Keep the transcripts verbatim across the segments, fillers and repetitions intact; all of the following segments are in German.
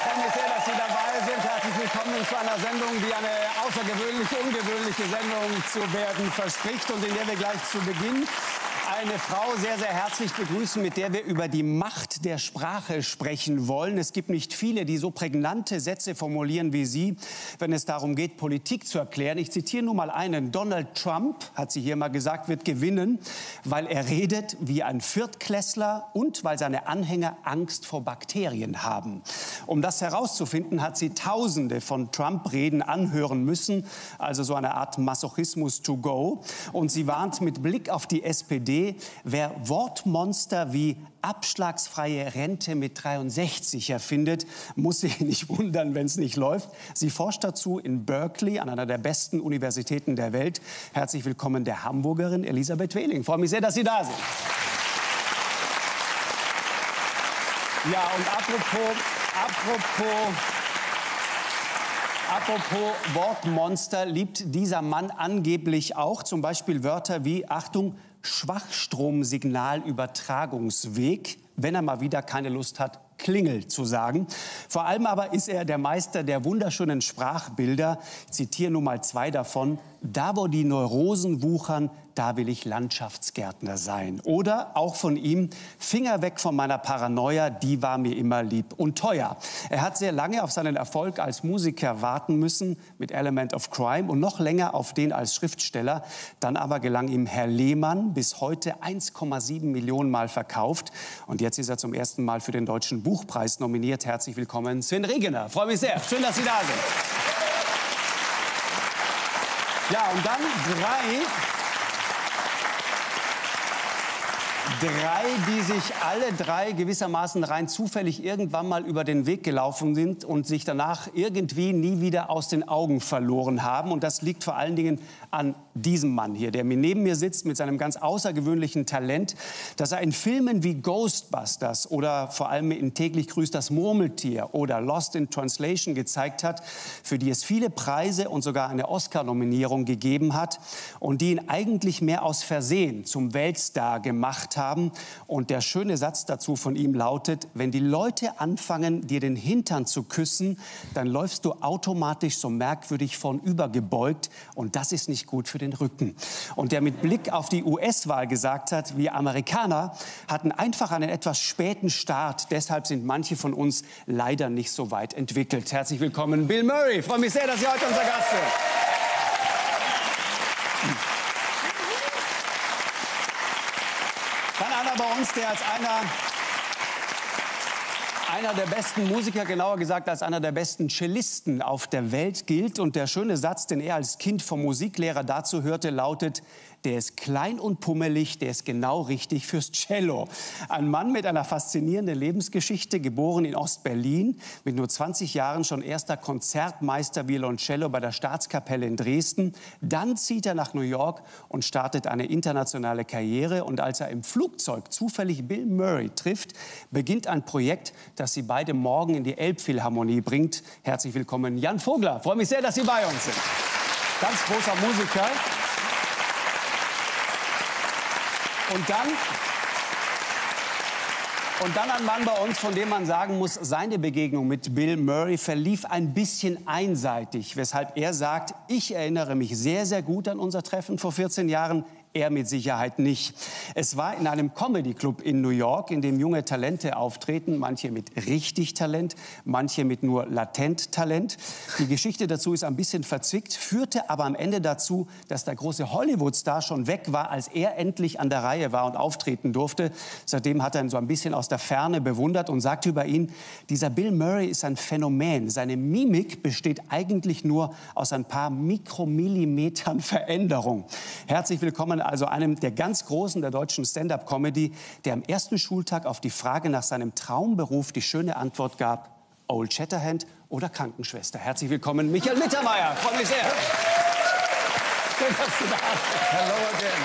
freue mich sehr, dass Sie dabei sind. Herzlich willkommen zu einer Sendung, die eine außergewöhnliche, ungewöhnliche Sendung zu werden verspricht und in der wir gleich zu Beginn eine Frau sehr, sehr herzlich begrüßen, mit der wir über die Macht der Sprache sprechen wollen. Es gibt nicht viele, die so prägnante Sätze formulieren wie sie, wenn es darum geht, Politik zu erklären. Ich zitiere nur mal einen. Donald Trump, hat sie hier mal gesagt, wird gewinnen, weil er redet wie ein Viertklässler und weil seine Anhänger Angst vor Bakterien haben. Um das herauszufinden, hat sie Tausende von Trump-Reden anhören müssen, also so eine Art Masochismus to go. Und sie warnt mit Blick auf die S P D, wer Wortmonster wie abschlagsfreie Rente mit dreiundsechzig erfindet, muss sich nicht wundern, wenn es nicht läuft. Sie forscht dazu in Berkeley, an einer der besten Universitäten der Welt. Herzlich willkommen der Hamburgerin Elisabeth Wehling. Ich freue mich sehr, dass Sie da sind. Ja, und apropos, apropos, apropos Wortmonster liebt dieser Mann angeblich auch zum Beispiel Wörter wie, Achtung, Schwachstromsignalübertragungsweg, wenn er mal wieder keine Lust hat, Klingel zu sagen. Vor allem aber ist er der Meister der wunderschönen Sprachbilder. Ich zitiere nur mal zwei davon. Da, wo die Neurosen wuchern, da will ich Landschaftsgärtner sein. Oder auch von ihm, Finger weg von meiner Paranoia, die war mir immer lieb und teuer. Er hat sehr lange auf seinen Erfolg als Musiker warten müssen mit Element of Crime und noch länger auf den als Schriftsteller. Dann aber gelang ihm Herr Lehmann, bis heute eins Komma sieben Millionen Mal verkauft. Und jetzt ist er zum ersten Mal für den Deutschen Buchpreis nominiert. Herzlich willkommen, Sven Regener. Freue mich sehr. Schön, dass Sie da sind. Ja, und dann drei... Drei, die sich alle drei gewissermaßen rein zufällig irgendwann mal über den Weg gelaufen sind und sich danach irgendwie nie wieder aus den Augen verloren haben. Und das liegt vor allen Dingen an diesem Mann hier, der mir neben mir sitzt mit seinem ganz außergewöhnlichen Talent, dass er in Filmen wie Ghostbusters oder vor allem in Täglich grüßt das Murmeltier oder Lost in Translation gezeigt hat, für die es viele Preise und sogar eine Oscar-Nominierung gegeben hat und die ihn eigentlich mehr aus Versehen zum Weltstar gemacht haben. Und der schöne Satz dazu von ihm lautet, wenn die Leute anfangen, dir den Hintern zu küssen, dann läufst du automatisch so merkwürdig vornübergebeugt und das ist nicht gut für den Rücken. Und der mit Blick auf die U S-Wahl gesagt hat, wir Amerikaner hatten einfach einen etwas späten Start, deshalb sind manche von uns leider nicht so weit entwickelt. Herzlich willkommen, Bill Murray. Ich freue mich sehr, dass Sie heute unser Gast sind. Dann einer bei uns, der als einer, einer der besten Musiker, genauer gesagt als einer der besten Cellisten auf der Welt gilt. Und der schöne Satz, den er als Kind vom Musiklehrer dazu hörte, lautet, der ist klein und pummelig, der ist genau richtig fürs Cello. Ein Mann mit einer faszinierenden Lebensgeschichte, geboren in Ost-Berlin, mit nur zwanzig Jahren schon erster Konzertmeister Violoncello bei der Staatskapelle in Dresden. Dann zieht er nach New York und startet eine internationale Karriere. Und als er im Flugzeug zufällig Bill Murray trifft, beginnt ein Projekt, das sie beide morgen in die Elbphilharmonie bringt. Herzlich willkommen, Jan Vogler. Ich freue mich sehr, dass Sie bei uns sind. Ganz großer Musiker. Und dann, und dann ein Mann bei uns, von dem man sagen muss, seine Begegnung mit Bill Murray verlief ein bisschen einseitig, weshalb er sagt, ich erinnere mich sehr, sehr gut an unser Treffen vor vierzehn Jahren. Er mit Sicherheit nicht. Es war in einem Comedy-Club in New York, in dem junge Talente auftreten, manche mit richtig Talent, manche mit nur latent Talent. Die Geschichte dazu ist ein bisschen verzwickt, führte aber am Ende dazu, dass der große Hollywood-Star schon weg war, als er endlich an der Reihe war und auftreten durfte. Seitdem hat er ihn so ein bisschen aus der Ferne bewundert und sagt über ihn, dieser Bill Murray ist ein Phänomen. Seine Mimik besteht eigentlich nur aus ein paar Mikromillimetern Veränderung. Herzlich willkommen also einem der ganz Großen der deutschen Stand-up-Comedy, der am ersten Schultag auf die Frage nach seinem Traumberuf die schöne Antwort gab, Old Shatterhand oder Krankenschwester. Herzlich willkommen, Michael Mittermeier. Freue mich sehr. Schön, dass du da bist. Hello again.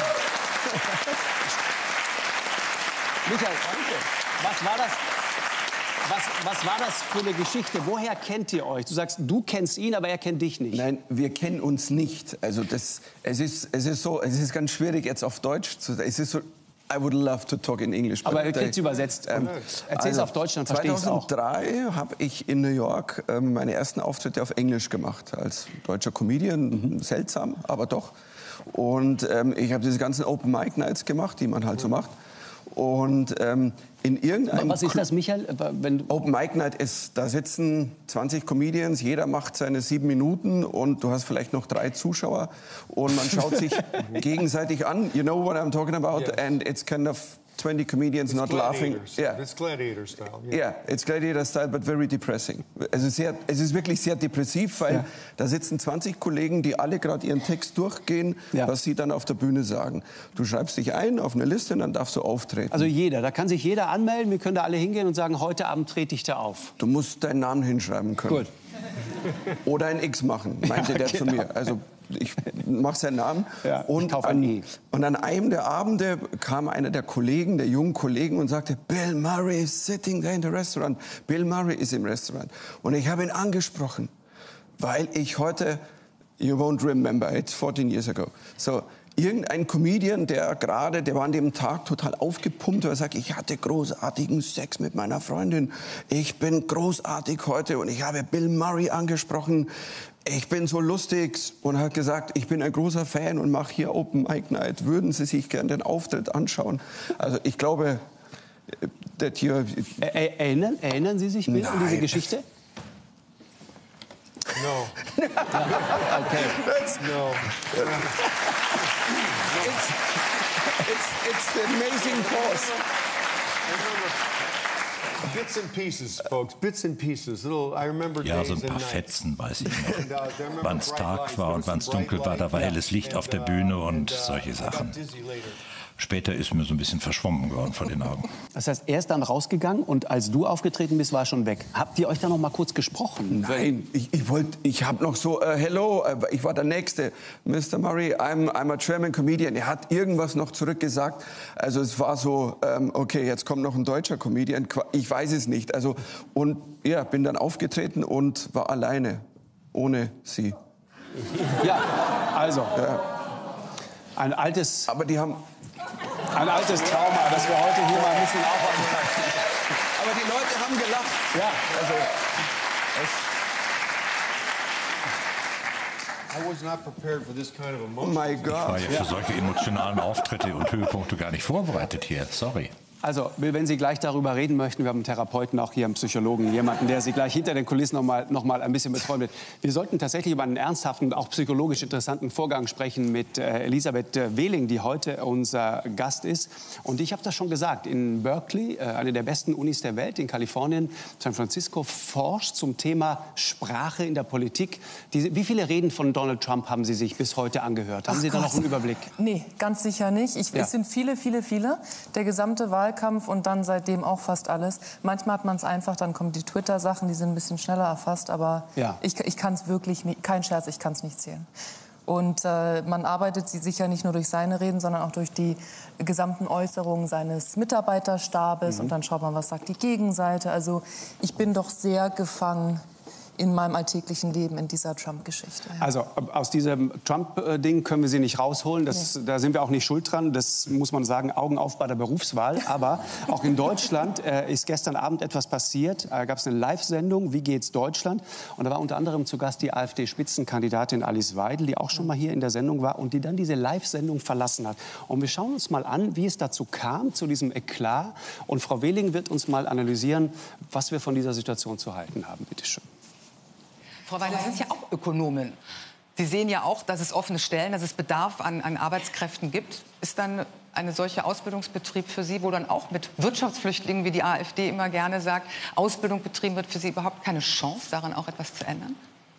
Michael, danke. Was war das? Was, was war das für eine Geschichte? Woher kennt ihr euch? Du sagst, du kennst ihn, aber er kennt dich nicht. Nein, wir kennen uns nicht. Also das, es ist, es ist so, es ist ganz schwierig jetzt auf Deutsch zu sagen. Es ist so, I would love to talk in English. Aber er kriegt es übersetzt. Ähm, Erzähl es auf Deutsch, dann verstehe ich es auch. zweitausenddrei habe ich in New York ähm, meine ersten Auftritte auf Englisch gemacht. Als deutscher Comedian, mhm. seltsam, aber doch. Und ähm, ich habe diese ganzen Open Mic Nights gemacht, die man halt so macht. Und ähm, in irgendeinem... Was ist das, Michael? Wenn Open Mic Night ist, da sitzen zwanzig Comedians, jeder macht seine sieben Minuten und du hast vielleicht noch drei Zuschauer und man schaut sich gegenseitig an. You know what I'm talking about? Yes. And it's kind of twenty comedians it's not laughing. Yeah. It's gladiator style. Yeah. yeah, it's gladiator style, but very depressing. Also sehr, es ist wirklich sehr depressiv, weil ja. da sitzen zwanzig Kollegen, die alle gerade ihren Text durchgehen, ja. was sie dann auf der Bühne sagen. Du schreibst dich ein auf eine Liste und dann darfst du auftreten. Also jeder, da kann sich jeder anmelden, wir können da alle hingehen und sagen, heute Abend trete ich da auf. Du musst deinen Namen hinschreiben können. Gut. Oder ein X machen, meinte ja, der genau. zu mir. Also ich mache seinen Namen. Ja, und, an, e. und an einem der Abende kam einer der Kollegen, der jungen Kollegen, und sagte, Bill Murray is sitting there in the restaurant. Bill Murray ist im Restaurant. Und ich habe ihn angesprochen, weil ich heute, you won't remember, it's fourteen years ago. So, irgendein Comedian, der gerade, der war an dem Tag total aufgepumpt, weil er sagt, ich hatte großartigen Sex mit meiner Freundin. Ich bin großartig heute und ich habe Bill Murray angesprochen. Ich bin so lustig und hat gesagt, ich bin ein großer Fan und mache hier Open Mic Night. Würden Sie sich gerne den Auftritt anschauen? Also ich glaube, that you... Er, erinnern, erinnern Sie sich Bill an diese Geschichte? No. Okay. That's, no. It's, it's, it's the amazing cause. Bits and pieces, folks. Bits and pieces. Little, I remember ja, so days ein paar and Fetzen, weiß ich noch. Wann es Tag war und wann es dunkel war, da war helles Licht auf der Bühne und solche Sachen. Später ist mir so ein bisschen verschwommen geworden vor den Augen. Das heißt, er ist dann rausgegangen und als du aufgetreten bist, war er schon weg. Habt ihr euch dann noch mal kurz gesprochen? Nein, ich, ich wollte, ich habe noch so, uh, hello, uh, ich war der Nächste. Mister Murray, I'm, I'm a German comedian. Er hat irgendwas noch zurückgesagt. Also es war so, um, okay, jetzt kommt noch ein deutscher Comedian. Ich weiß es nicht. Also, und ja, bin dann aufgetreten und war alleine, ohne sie. Ja, also, ja. ein altes... Aber die haben... Ein altes Trauma, das wir heute hier mal ein bisschen aufarbeiten. Aber die Leute haben gelacht. Ja, also... I was not prepared for this kind of emotion. Oh my God. Ich war ja für solche emotionalen Auftritte und Höhepunkte gar nicht vorbereitet hier. Sorry. Also, Bill, wenn Sie gleich darüber reden möchten, wir haben einen Therapeuten, auch hier einen Psychologen, jemanden, der Sie gleich hinter den Kulissen noch mal, noch mal ein bisschen betreuen wird. Wir sollten tatsächlich über einen ernsthaften, auch psychologisch interessanten Vorgang sprechen mit äh, Elisabeth äh, Wehling, die heute unser Gast ist. Und ich habe das schon gesagt, in Berkeley, äh, eine der besten Unis der Welt, in Kalifornien, San Francisco, forscht zum Thema Sprache in der Politik. Die, wie viele Reden von Donald Trump haben Sie sich bis heute angehört? Haben Ach Sie da noch einen Überblick? Nee, ganz sicher nicht. Ich, Ja. Es sind viele, viele, viele. Der gesamte Wahl Wahlkampf und dann seitdem auch fast alles. Manchmal hat man es einfach, dann kommen die Twitter-Sachen, die sind ein bisschen schneller erfasst, aber ja. ich, ich kann es wirklich nicht, kein Scherz, ich kann es nicht zählen. Und äh, man arbeitet sie sicher nicht nur durch seine Reden, sondern auch durch die gesamten Äußerungen seines Mitarbeiterstabes. Mhm. Und dann schaut man, was sagt die Gegenseite. Also ich bin doch sehr gefangen in meinem alltäglichen Leben, in dieser Trump-Geschichte. Ja. Also aus diesem Trump-Ding können wir Sie nicht rausholen. Das, nee. Da sind wir auch nicht schuld dran. Das muss man sagen, Augen auf bei der Berufswahl. Aber auch in Deutschland äh, ist gestern Abend etwas passiert. Da gab es eine Live-Sendung, Wie geht's Deutschland? Und da war unter anderem zu Gast die AfD-Spitzenkandidatin Alice Weidel, die auch schon mal hier in der Sendung war und die dann diese Live-Sendung verlassen hat. Und wir schauen uns mal an, wie es dazu kam, zu diesem Eklat. Und Frau Wehling wird uns mal analysieren, was wir von dieser Situation zu halten haben. Bitte schön. Frau Weidel, Sie sind ja auch Ökonomin. Sie sehen ja auch, dass es offene Stellen, dass es Bedarf an, an Arbeitskräften gibt. Ist dann eine solche Ausbildungsbetrieb für Sie, wo dann auch mit Wirtschaftsflüchtlingen, wie die AfD immer gerne sagt, Ausbildung betrieben wird, für Sie überhaupt keine Chance, daran auch etwas zu ändern?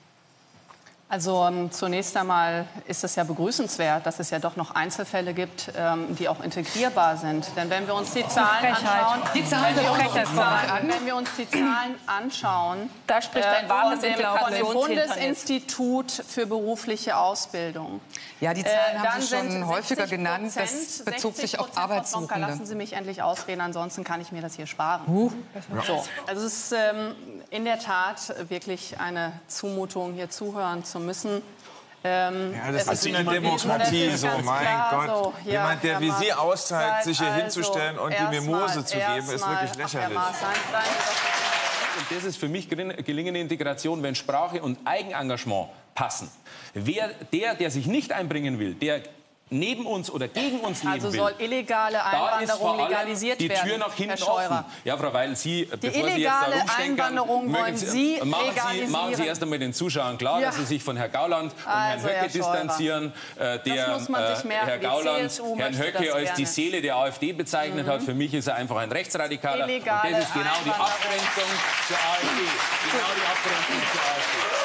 Also ähm, zunächst einmal ist es ja begrüßenswert, dass es ja doch noch Einzelfälle gibt, ähm, die auch integrierbar sind. Denn wenn wir uns die Zahlen anschauen, die Zahlen wenn, wir uns die die Zahlen, wenn wir uns die Zahlen anschauen, da spricht ein äh, wahres dem Bundesinstitut für berufliche Ausbildung. Ja, die Zahlen äh, haben Sie schon häufiger genannt. Das bezog sich auf Arbeitssuchende. Lassen Sie mich endlich ausreden, ansonsten kann ich mir das hier sparen. Uh. So, also es ist ähm, in der Tat wirklich eine Zumutung, hier zuhören zu müssen. Ähm, ja, das ist in der Demokratie so, mein Gott. So. Ja, Jemand, der wie Sie auszeigt, sich hier also hinzustellen und die Mimose zu geben, ist wirklich lächerlich. Und das ist für mich gelingende Integration, wenn Sprache und Eigenengagement passen. Wer, der, der sich nicht einbringen will, der neben uns oder gegen uns leben also will. soll illegale Einwanderung legalisiert werden, die Tür nach hinten offen. Ja, Frau Weil, Sie, die bevor Sie jetzt da Einwanderung wollen Sie, Sie machen Sie, machen Sie erst einmal den Zuschauern klar, ja. dass Sie sich von Herrn Gauland und also, Herrn Höcke Herr distanzieren, äh, der äh, Herr Gauland Herrn Höcke als die Seele der AfD bezeichnet mhm. hat. Für mich ist er einfach ein Rechtsradikaler. Illegale und das ist genau die Abgrenzung zur AfD. Genau die Abgrenzung zur AfD.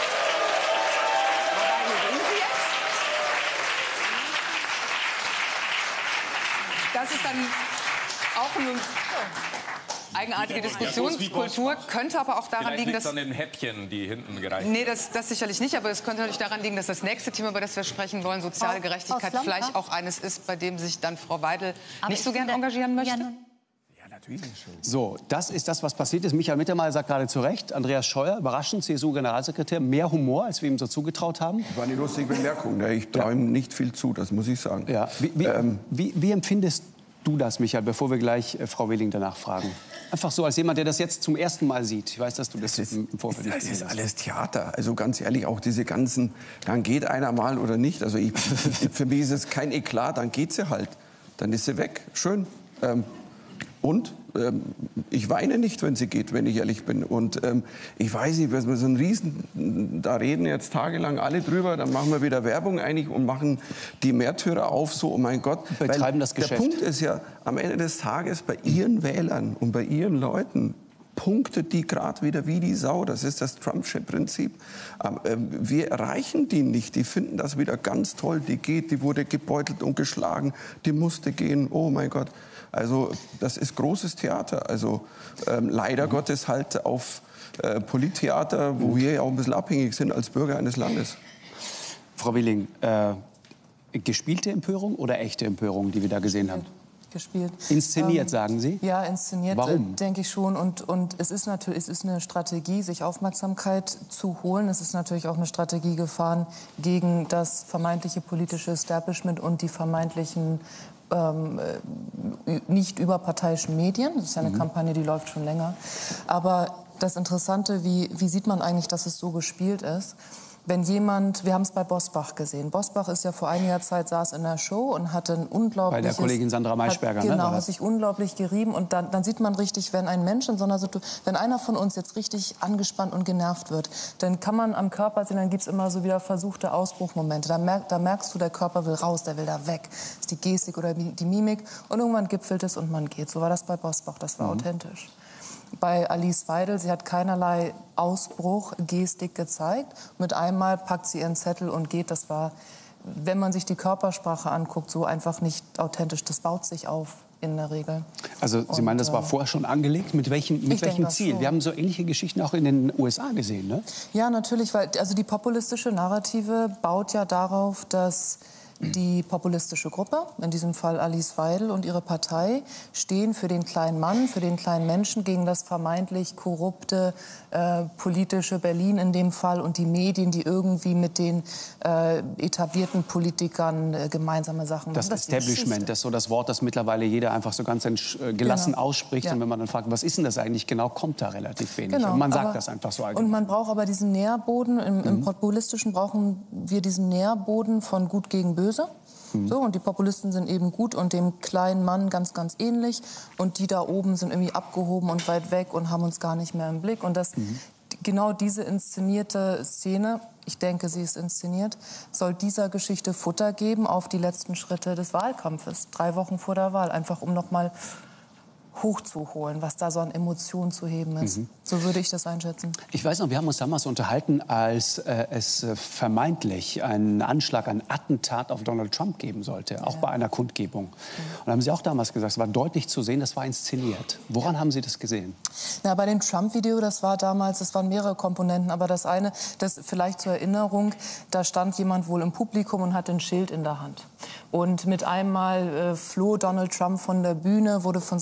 Das ist dann auch eine eigenartige Diskussionskultur, könnte aber auch daran liegen, dass... an den Häppchen, die hinten gereicht Nee, das, das sicherlich nicht, aber es könnte natürlich daran liegen, dass das nächste Thema, über das wir sprechen wollen, soziale Gerechtigkeit, vielleicht auch eines ist, bei dem sich dann Frau Weidel aber nicht so gern engagieren möchte. So, das ist das, was passiert ist. Michael Mittermeier sagt gerade zu Recht, Andreas Scheuer, überraschend, C S U-Generalsekretär, mehr Humor, als wir ihm so zugetraut haben. War eine lustige Bemerkung. Ich traue ihm nicht viel zu, das muss ich sagen. Ja. Wie, wie, ähm, wie, wie empfindest du das, Michael, bevor wir gleich äh, Frau Wehling danach fragen? Einfach so als jemand, der das jetzt zum ersten Mal sieht. Ich weiß, dass du das, das ist, im Vorfeld nicht Das ist alles Theater. Also ganz ehrlich, auch diese ganzen, dann geht einer mal oder nicht. Also ich, für mich ist es kein Eklat, dann geht sie halt. Dann ist sie weg. Schön. Ähm, Und ähm, ich weine nicht, wenn sie geht, wenn ich ehrlich bin. Und ähm, ich weiß nicht, wir so ein Riesen, da reden jetzt tagelang alle drüber, dann machen wir wieder Werbung eigentlich und machen die Märtyrer auf, so, oh mein Gott. Betreiben das Geschäft. Der Punkt ist ja, am Ende des Tages bei ihren Wählern und bei ihren Leuten punktet die gerade wieder wie die Sau. Das ist das Trumpsche Prinzip. Wir erreichen die nicht. Die finden das wieder ganz toll. Die geht, die wurde gebeutelt und geschlagen. Die musste gehen. Oh mein Gott. Also das ist großes Theater. Also ähm, leider mhm. Gottes halt auf äh, Polittheater, wo mhm. wir ja auch ein bisschen abhängig sind als Bürger eines Landes. Frau Wehling, äh, gespielte Empörung oder echte Empörung, die wir da gesehen haben? Gespielt. Inszeniert, ähm, sagen Sie? Ja, inszeniert, Warum? denke ich schon. Und, und es ist natürlich, es ist eine Strategie, sich Aufmerksamkeit zu holen. Es ist natürlich auch eine Strategie gefahren gegen das vermeintliche politische Establishment und die vermeintlichen ähm, nicht überparteiischen Medien. Das ist ja eine mhm. Kampagne, die läuft schon länger. Aber das Interessante, wie, wie sieht man eigentlich, dass es so gespielt ist? Wenn jemand, wir haben es bei Bosbach gesehen. Bosbach ist ja vor einiger Zeit, saß in der Show und hatte ein unglaubliches... Bei der Kollegin Sandra Maischberger, hat, Genau, ne, hat sich unglaublich gerieben. Und dann, dann sieht man richtig, wenn ein Mensch in so einer Situation, wenn einer von uns jetzt richtig angespannt und genervt wird, dann kann man am Körper sehen, dann gibt es immer so wieder versuchte Ausbruchmomente. Da, merk, da merkst du, der Körper will raus, der will da weg. Das ist die Gestik oder die Mimik. Und irgendwann gipfelt es und man geht. So war das bei Bosbach, das war mhm. authentisch. Bei Alice Weidel, sie hat keinerlei Ausbruch, Gestik gezeigt. Mit einmal packt sie ihren Zettel und geht. Das war, wenn man sich die Körpersprache anguckt, so einfach nicht authentisch. Das baut sich auf in der Regel. Also Sie und, meinen, das war vorher schon angelegt? Mit welchem, mit welchem Ziel? Wir haben so ähnliche Geschichten auch in den U S A gesehen, ne? Ja, natürlich, weil also die populistische Narrative baut ja darauf, dass die populistische Gruppe, in diesem Fall Alice Weidel und ihre Partei, stehen für den kleinen Mann, für den kleinen Menschen gegen das vermeintlich korrupte äh, politische Berlin in dem Fall und die Medien, die irgendwie mit den äh, etablierten Politikern äh, gemeinsame Sachen machen. Das, das Establishment, das ist so das Wort, das mittlerweile jeder einfach so ganz gelassen genau. ausspricht. Ja. Und wenn man dann fragt, was ist denn das eigentlich genau, kommt da relativ wenig. Genau, und man sagt aber, das einfach so allgemein. Und man braucht aber diesen Nährboden, im, mhm. im Populistischen brauchen wir diesen Nährboden von Gut gegen Böse. So, und die Populisten sind eben gut und dem kleinen Mann ganz, ganz ähnlich. Und die da oben sind irgendwie abgehoben und weit weg und haben uns gar nicht mehr im Blick. Und das, mhm. genau diese inszenierte Szene, ich denke, sie ist inszeniert, soll dieser Geschichte Futter geben auf die letzten Schritte des Wahlkampfes. Drei Wochen vor der Wahl, einfach um noch mal hochzuholen, was da so an Emotionen zu heben ist. Mhm. So würde ich das einschätzen. Ich weiß noch, wir haben uns damals unterhalten, als äh, es äh, vermeintlich einen Anschlag, ein Attentat auf Donald Trump geben sollte, auch ja. bei einer Kundgebung. Mhm. Und da haben Sie auch damals gesagt, es war deutlich zu sehen, das war inszeniert. Woran ja. haben Sie das gesehen? Na, bei dem Trump-Video, das war damals, das waren mehrere Komponenten, aber das eine, das vielleicht zur Erinnerung, da stand jemand wohl im Publikum und hatte ein Schild in der Hand. Und mit einmal äh, floh Donald Trump von der Bühne, wurde von seinen Security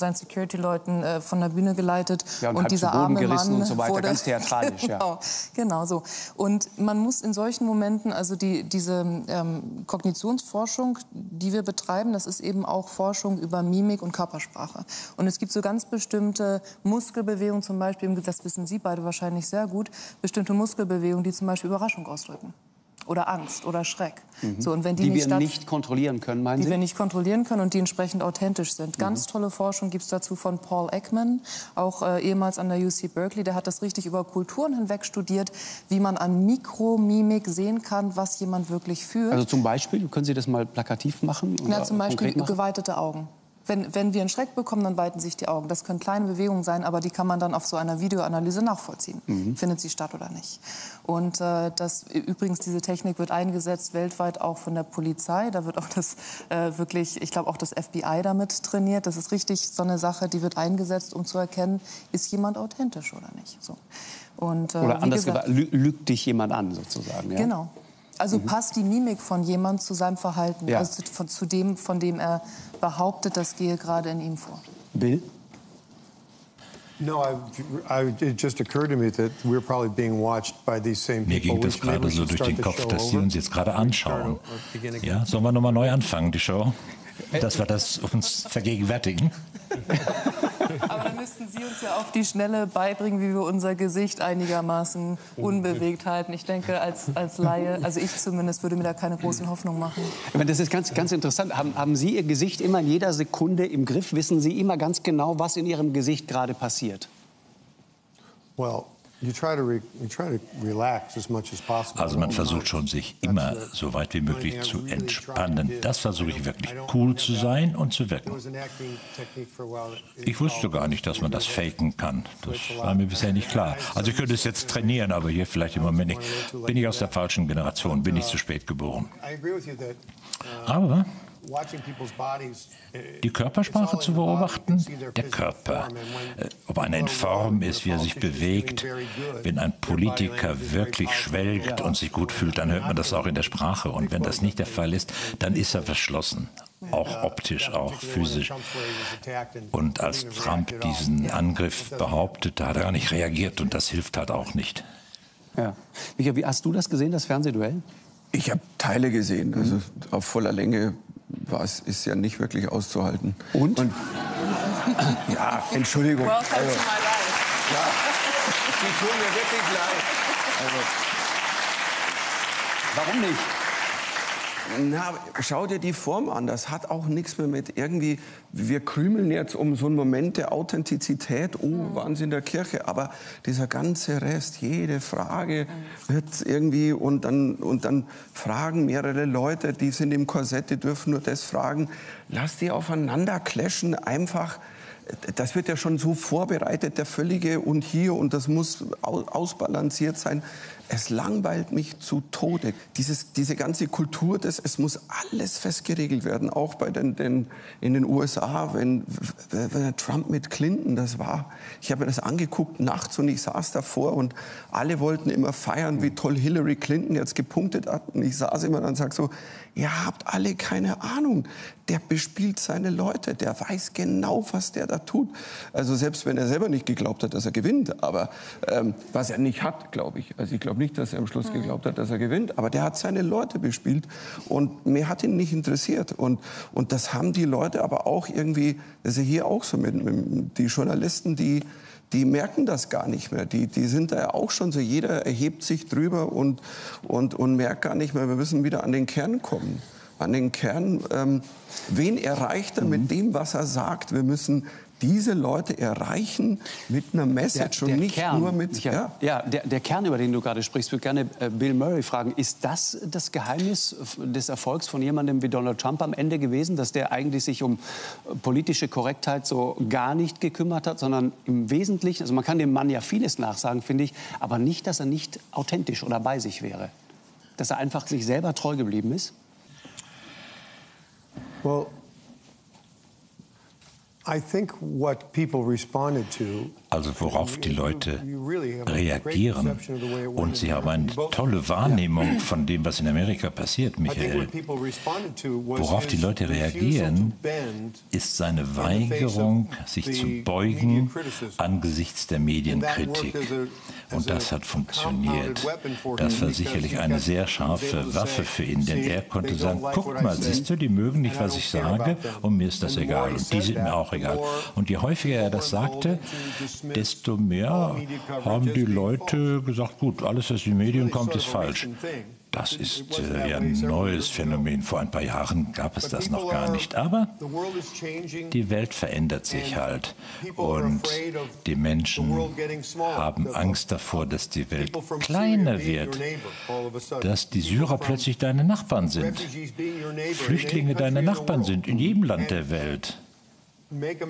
Security-Leuten äh, von der Bühne geleitet. Ja, und, und halb dieser zu Boden arme gerissen Mann und so weiter, wurde, ganz theatralisch. genau, ja. genau so. Und man muss in solchen Momenten, also die, diese ähm, Kognitionsforschung, die wir betreiben, das ist eben auch Forschung über Mimik und Körpersprache. Und es gibt so ganz bestimmte Muskelbewegungen, zum Beispiel, das wissen Sie beide wahrscheinlich sehr gut, bestimmte Muskelbewegungen, die zum Beispiel Überraschung ausdrücken. Oder Angst oder Schreck. Mhm. So, und wenn die, die nicht wir nicht kontrollieren können, meinen Die Sie? wir nicht kontrollieren können und die entsprechend authentisch sind. Ganz mhm. tolle Forschung gibt es dazu von Paul Ekman, auch äh, ehemals an der U C Berkeley. Der hat das richtig über Kulturen hinweg studiert, wie man an Mikromimik sehen kann, was jemand wirklich fühlt. Also zum Beispiel, können Sie das mal plakativ machen? Ja, zum Beispiel geweitete Augen. Wenn, wenn wir einen Schreck bekommen, dann weiten sich die Augen. Das können kleine Bewegungen sein, aber die kann man dann auf so einer Videoanalyse nachvollziehen. Mhm. Findet sie statt oder nicht? Und äh, das, übrigens, diese Technik wird eingesetzt weltweit auch von der Polizei. Da wird auch das äh, wirklich, ich glaube auch das F B I damit trainiert. Das ist richtig so eine Sache, die wird eingesetzt, um zu erkennen, ist jemand authentisch oder nicht. So. Und, äh, oder anders gesagt, lügt dich jemand an sozusagen. Ja? Genau. Also mhm. passt die Mimik von jemand zu seinem Verhalten, ja. also zu, von, zu dem, von dem er behauptet, das gehe gerade in ihm vor. Bill? No, I, I, it just occurred to me that we're probably being watched by these same people. Mir ging das gerade so durch den Kopf, dass Sie uns jetzt gerade anschauen. Ja, sollen wir nochmal neu anfangen, die Show? Dass wir das uns vergegenwärtigen? Aber dann müssten Sie uns ja auf die Schnelle beibringen, wie wir unser Gesicht einigermaßen unbewegt halten. Ich denke, als, als Laie, also ich zumindest, würde mir da keine großen Hoffnungen machen. Das ist ganz, ganz interessant. Haben, haben Sie Ihr Gesicht immer in jeder Sekunde im Griff? Wissen Sie immer ganz genau, was in Ihrem Gesicht gerade passiert? Well, you try to re, you try to relax as much as possible. Also man versucht schon, sich immer so weit wie möglich zu entspannen. Das versuche ich wirklich, cool zu sein und zu wirken. Ich wusste gar nicht, dass man das faken kann. Das war mir bisher nicht klar. Also ich könnte es jetzt trainieren, aber hier vielleicht im Moment nicht. Bin ich aus der falschen Generation, bin ich zu spät geboren. Aber die Körpersprache zu beobachten, der Körper, ob einer in Form ist, wie er sich bewegt. Wenn ein Politiker wirklich schwelgt und sich gut fühlt, dann hört man das auch in der Sprache. Und wenn das nicht der Fall ist, dann ist er verschlossen. Auch optisch, auch physisch. Und als Trump diesen Angriff behauptet, da hat er gar nicht reagiert. Und das hilft halt auch nicht. Ja. Michael, wie hast du das gesehen, das Fernsehduell? Ich habe Teile gesehen, also auf voller Länge war es, ist ja nicht wirklich auszuhalten. Und? Und ja, Entschuldigung. Welcome also, to my life. Ja, die tun mir wirklich leid. Also, warum nicht? Na, schau dir die Form an. Das hat auch nichts mehr mit irgendwie, wir krümeln jetzt um so einen Moment der Authentizität. Oh, waren Sie in der Kirche? Aber dieser ganze Rest, jede Frage wird irgendwie und dann, und dann fragen mehrere Leute, die sind im Korsett, die dürfen nur das fragen. Lass die aufeinander clashen, einfach. Das wird ja schon so vorbereitet, der völlige und hier und das muss ausbalanciert sein. Es langweilt mich zu Tode. Dieses, diese ganze Kultur, des, es muss alles festgeregelt werden, auch bei den, den, in den U S A, wenn, wenn Trump mit Clinton, das war, ich habe mir das angeguckt nachts und ich saß davor und alle wollten immer feiern, wie toll Hillary Clinton jetzt gepunktet hat. Und ich saß immer dann und sag so, ihr habt alle keine Ahnung. Der bespielt seine Leute, der weiß genau, was der da tut. Also selbst wenn er selber nicht geglaubt hat, dass er gewinnt, aber ähm, was er nicht hat, glaube ich. Also ich glaube nicht, dass er am Schluss geglaubt hat, dass er gewinnt, aber der hat seine Leute bespielt und mir hat ihn nicht interessiert. Und, und das haben die Leute aber auch irgendwie, das ist ja hier auch so mit, mit die Journalisten, die Die merken das gar nicht mehr. Die, die sind da ja auch schon so, jeder erhebt sich drüber und, und, und merkt gar nicht mehr, wir müssen wieder an den Kern kommen. An den Kern, ähm, wen erreicht er mhm. mit dem, was er sagt? Wir müssen diese Leute erreichen mit einer Message der, der und nicht Kern, nur mit... Ja, ja, ja der, der Kern, über den du gerade sprichst, würde gerne äh, Bill Murray fragen. Ist das das Geheimnis des Erfolgs von jemandem wie Donald Trump am Ende gewesen, dass der eigentlich sich um politische Korrektheit so gar nicht gekümmert hat, sondern im Wesentlichen, also man kann dem Mann ja vieles nachsagen, finde ich, aber nicht, dass er nicht authentisch oder bei sich wäre? Dass er einfach sich selber treu geblieben ist? Well, Also worauf die Leute reagieren. Und Sie haben eine tolle Wahrnehmung von dem, was in Amerika passiert, Michael. Worauf die Leute reagieren, ist seine Weigerung, sich zu beugen angesichts der Medienkritik. Und das hat funktioniert. Das war sicherlich eine sehr scharfe Waffe für ihn, denn er konnte sagen, guck mal, siehst du, die mögen nicht, was ich sage, und mir ist das egal. Und die sind mir auch egal. Und je häufiger er das sagte, desto mehr haben die Leute gesagt, gut, alles, was in die Medien kommt, ist falsch. Das ist äh, ja ein neues Phänomen. Vor ein paar Jahren gab es das noch gar nicht. Aber die Welt verändert sich halt. Und die Menschen haben Angst davor, dass die Welt kleiner wird, dass die Syrer plötzlich deine Nachbarn sind, Flüchtlinge deine Nachbarn sind in jedem Land der Welt. Und Make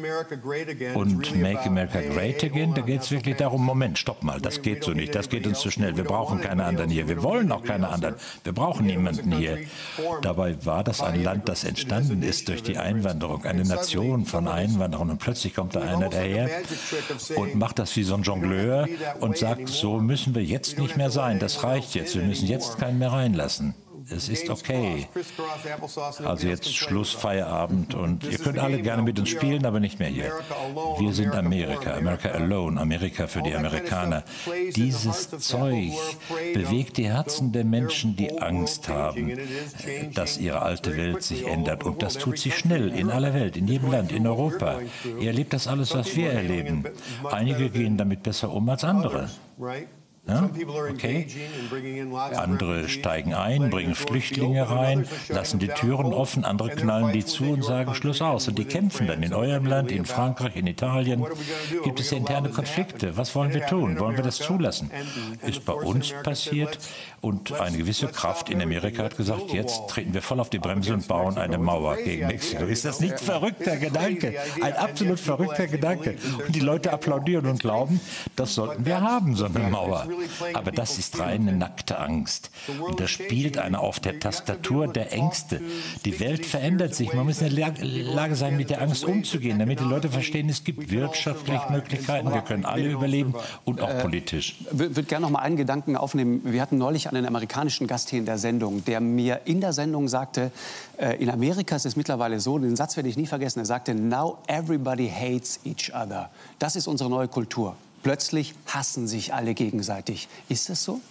America Great Again, da geht es wirklich darum, Moment, stopp mal, das geht so nicht, das geht uns zu schnell, wir brauchen keine anderen hier, wir wollen auch keine anderen, wir brauchen niemanden hier. Dabei war das ein Land, das entstanden ist durch die Einwanderung, eine Nation von Einwanderern, und plötzlich kommt da einer daher und macht das wie so ein Jongleur und sagt, so müssen wir jetzt nicht mehr sein, das reicht jetzt, wir müssen jetzt keinen mehr reinlassen. Es ist okay. Also jetzt Schluss, Feierabend, und ihr könnt alle gerne mit uns spielen, aber nicht mehr hier. Wir sind Amerika, America alone, Amerika für die Amerikaner. Dieses Zeug bewegt die Herzen der Menschen, die Angst haben, dass ihre alte Welt sich ändert. Und das tut sie schnell, in aller Welt, in jedem Land, in Europa. Ihr erlebt das alles, was wir erleben. Einige gehen damit besser um als andere. Ja? Okay. Andere steigen ein, bringen Flüchtlinge rein, lassen die Türen offen, andere knallen die zu und sagen Schluss aus. Und die kämpfen dann in eurem Land, in Frankreich, in Italien. Gibt es interne Konflikte? Was wollen wir tun? Wollen wir das zulassen? Ist bei uns passiert, und eine gewisse Kraft in Amerika hat gesagt, jetzt treten wir voll auf die Bremse und bauen eine Mauer gegen Mexiko. Ist das nicht ein verrückter Gedanke? Ein absolut verrückter Gedanke. Und die Leute applaudieren und glauben, das sollten wir haben, so eine Mauer. Aber das ist reine nackte Angst. Und da spielt einer auf der Tastatur der Ängste. Die Welt verändert sich. Man muss in der Lage sein, mit der Angst umzugehen, damit die Leute verstehen, es gibt wirtschaftliche Möglichkeiten, wir können alle überleben, und auch politisch. Ich würde gerne noch mal einen Gedanken aufnehmen. Wir hatten neulich einen amerikanischen Gast hier in der Sendung, der mir in der Sendung sagte, äh, in Amerika ist es mittlerweile so, den Satz werde ich nie vergessen, er sagte, now everybody hates each other. Das ist unsere neue Kultur. Plötzlich hassen sich alle gegenseitig. Ist das so?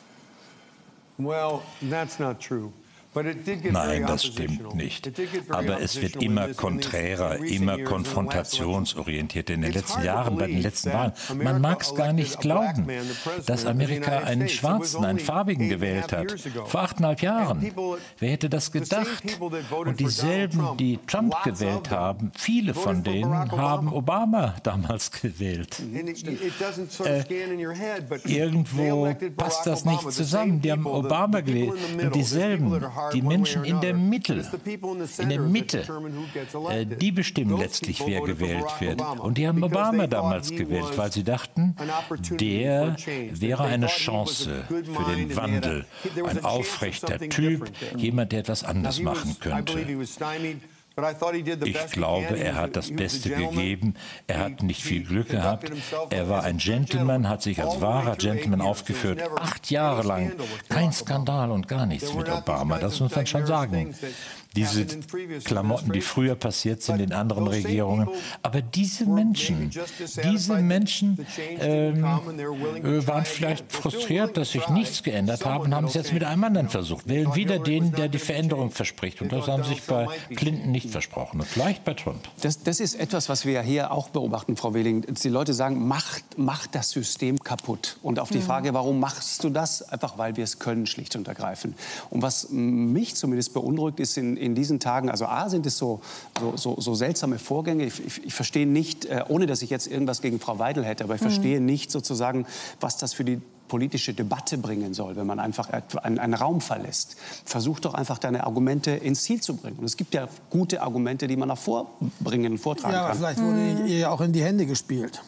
Well, that's not true. Nein, das stimmt nicht. Aber es wird immer konträrer, immer konfrontationsorientierter. In den letzten Jahren, bei den letzten Wahlen, man mag es gar nicht glauben, dass Amerika einen Schwarzen, einen Farbigen gewählt hat. Vor achteinhalb Jahren. Wer hätte das gedacht? Und dieselben, die Trump gewählt haben, viele von denen haben Obama damals gewählt. Äh, irgendwo passt das nicht zusammen. Die haben Obama gewählt. Und dieselben, die Menschen in der Mitte, in der Mitte, äh, die bestimmen letztlich, wer gewählt wird. Und die haben Obama damals gewählt, weil sie dachten, der wäre eine Chance für den Wandel. Ein aufrechter Typ, jemand, der etwas anders machen könnte. Ich glaube, er hat das Beste gegeben. Er hat nicht viel Glück gehabt. Er war ein Gentleman, hat sich als wahrer Gentleman aufgeführt. Acht Jahre lang. Kein Skandal und gar nichts mit Obama. Das muss man schon sagen. Diese Klamotten, die früher passiert sind in anderen Regierungen. Aber diese Menschen, diese Menschen ähm, waren vielleicht frustriert, dass sich nichts geändert haben und haben es jetzt mit einem anderen versucht. Wählen wieder den, der die Veränderung verspricht. Und das haben sich bei Clinton nicht versprochen. Und vielleicht bei Trump. Das, das ist etwas, was wir ja hier auch beobachten, Frau Wehling. Die Leute sagen, macht, macht das System kaputt. Und auf die Frage, warum machst du das? Einfach, weil wir es können, schlicht und ergreifend. Und was mich zumindest beunruhigt, ist in, in diesen Tagen, also A, sind es so, so, so, so seltsame Vorgänge. Ich, ich, ich verstehe nicht, äh, ohne dass ich jetzt irgendwas gegen Frau Weidel hätte, aber ich mhm. verstehe nicht sozusagen, was das für die politische Debatte bringen soll, wenn man einfach einen, einen Raum verlässt. Versuch doch einfach deine Argumente ins Ziel zu bringen. Und es gibt ja gute Argumente, die man auch vorbringen und vortragen ja, kann. Vielleicht wurde ihr ja auch in die Hände gespielt.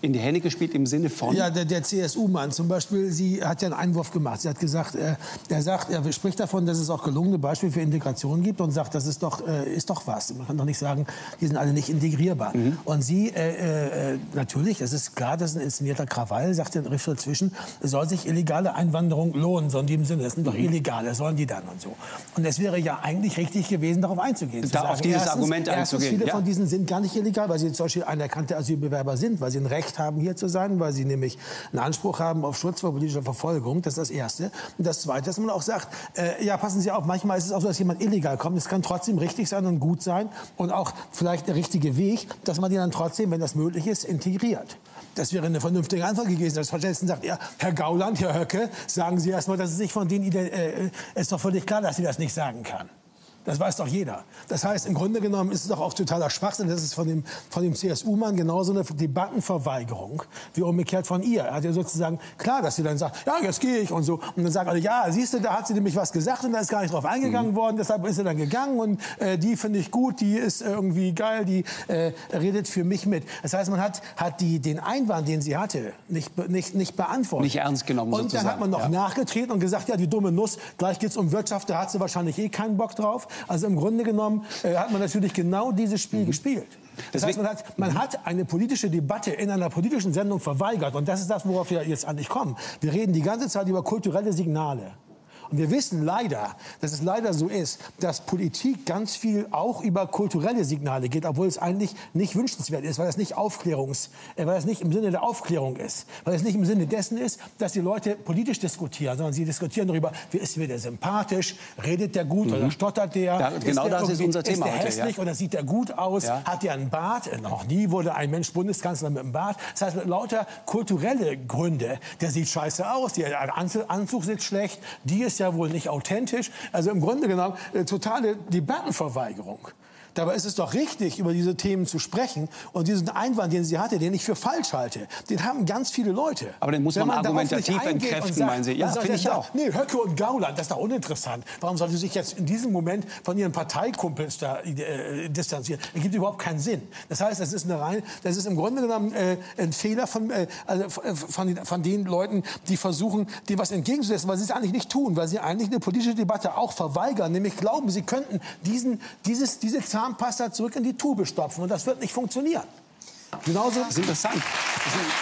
in die Hände gespielt im Sinne von? Ja, der, der C S U-Mann zum Beispiel, sie hat ja einen Einwurf gemacht. Sie hat gesagt, äh, er sagt, er spricht davon, dass es auch gelungene Beispiele für Integration gibt und sagt, das ist doch, äh, ist doch was. Man kann doch nicht sagen, die sind alle nicht integrierbar. Mhm. Und sie, äh, äh, natürlich, es ist klar, das ist ein inszenierter Krawall, sagt der Riff dazwischen, es soll sich illegale Einwanderung lohnen, so in dem Sinne, das sind doch mhm. Illegale, sollen die dann und so. Und es wäre ja eigentlich richtig gewesen, darauf einzugehen. Da, sagen, auf dieses erstens, Argument erstens, einzugehen. Viele ja. von diesen sind gar nicht illegal, weil sie zum Beispiel anerkannte Asylbewerber sind, weil sie ein Recht haben, hier zu sein, weil sie nämlich einen Anspruch haben auf Schutz vor politischer Verfolgung. Das ist das Erste. Und das Zweite, dass man auch sagt, äh, ja, passen Sie auf, manchmal ist es auch so, dass jemand illegal kommt. Es kann trotzdem richtig sein und gut sein und auch vielleicht der richtige Weg, dass man die dann trotzdem, wenn das möglich ist, integriert. Das wäre eine vernünftige Antwort gewesen. Das Verständnis sagt, ja, Herr Gauland, Herr Höcke, sagen Sie erst mal, dass es sich von denen, äh, ist doch völlig klar, dass Sie das nicht sagen kann. Das weiß doch jeder. Das heißt, im Grunde genommen ist es doch auch totaler Schwachsinn. Das ist von dem, von dem C S U-Mann genauso eine Debattenverweigerung wie umgekehrt von ihr. Er hat ja sozusagen klar, dass sie dann sagt, ja, jetzt gehe ich und so. Und dann sagen alle, ja, siehst du, da hat sie nämlich was gesagt und da ist gar nicht drauf eingegangen mhm. worden. Deshalb ist sie dann gegangen und äh, die finde ich gut, die ist irgendwie geil, die äh, redet für mich mit. Das heißt, man hat, hat die, den Einwand, den sie hatte, nicht, nicht, nicht beantwortet. Nicht ernst genommen Und sozusagen. dann hat man noch ja. nachgetreten und gesagt, ja, die dumme Nuss, gleich geht's um Wirtschaft, da hat sie wahrscheinlich eh keinen Bock drauf. Also im Grunde genommen äh, hat man natürlich genau dieses Spiel mhm. gespielt. Das heißt, man hat, man hat eine politische Debatte in einer politischen Sendung verweigert. Und das ist das, worauf wir jetzt eigentlich kommen. Wir reden die ganze Zeit über kulturelle Signale. Und wir wissen leider, dass es leider so ist, dass Politik ganz viel auch über kulturelle Signale geht, obwohl es eigentlich nicht wünschenswert ist, weil es nicht Aufklärungs, äh, weil es nicht im Sinne der Aufklärung ist, weil es nicht im Sinne dessen ist, dass die Leute politisch diskutieren, sondern sie diskutieren darüber, wie ist mir der sympathisch, redet der gut mhm. oder stottert der, ja, genau ist der das ist unser Thema ist der heute, hässlich ja. oder sieht der gut aus, ja. hat der einen Bart, noch nie wurde ein Mensch Bundeskanzler mit einem Bart. Das heißt, mit lauter kulturelle Gründe, der sieht scheiße aus, der Anzug sitzt schlecht, die ist ja wohl nicht authentisch. Also im Grunde genommen äh, totale Debattenverweigerung. Dabei ist es doch richtig, über diese Themen zu sprechen. Und diesen Einwand, den sie hatte, den ich für falsch halte, den haben ganz viele Leute. Aber den muss man, man argumentativ entkräften, sagt, meinen Sie? Ja, finde ich auch. Nee, Höcke und Gauland, das ist doch uninteressant. Warum sollte sie sich jetzt in diesem Moment von ihren Parteikumpels da äh, distanzieren? Das gibt überhaupt keinen Sinn. Das heißt, das ist, eine rein, das ist im Grunde genommen äh, ein Fehler von, äh, also von, von den Leuten, die versuchen, dem was entgegenzusetzen, weil sie es eigentlich nicht tun, weil sie eigentlich eine politische Debatte auch verweigern. Nämlich glauben, sie könnten diesen, dieses, diese Zahlen Zahnpasta zurück in die Tube stopfen. Und das wird nicht funktionieren. Genauso. Das ist interessant. Das ist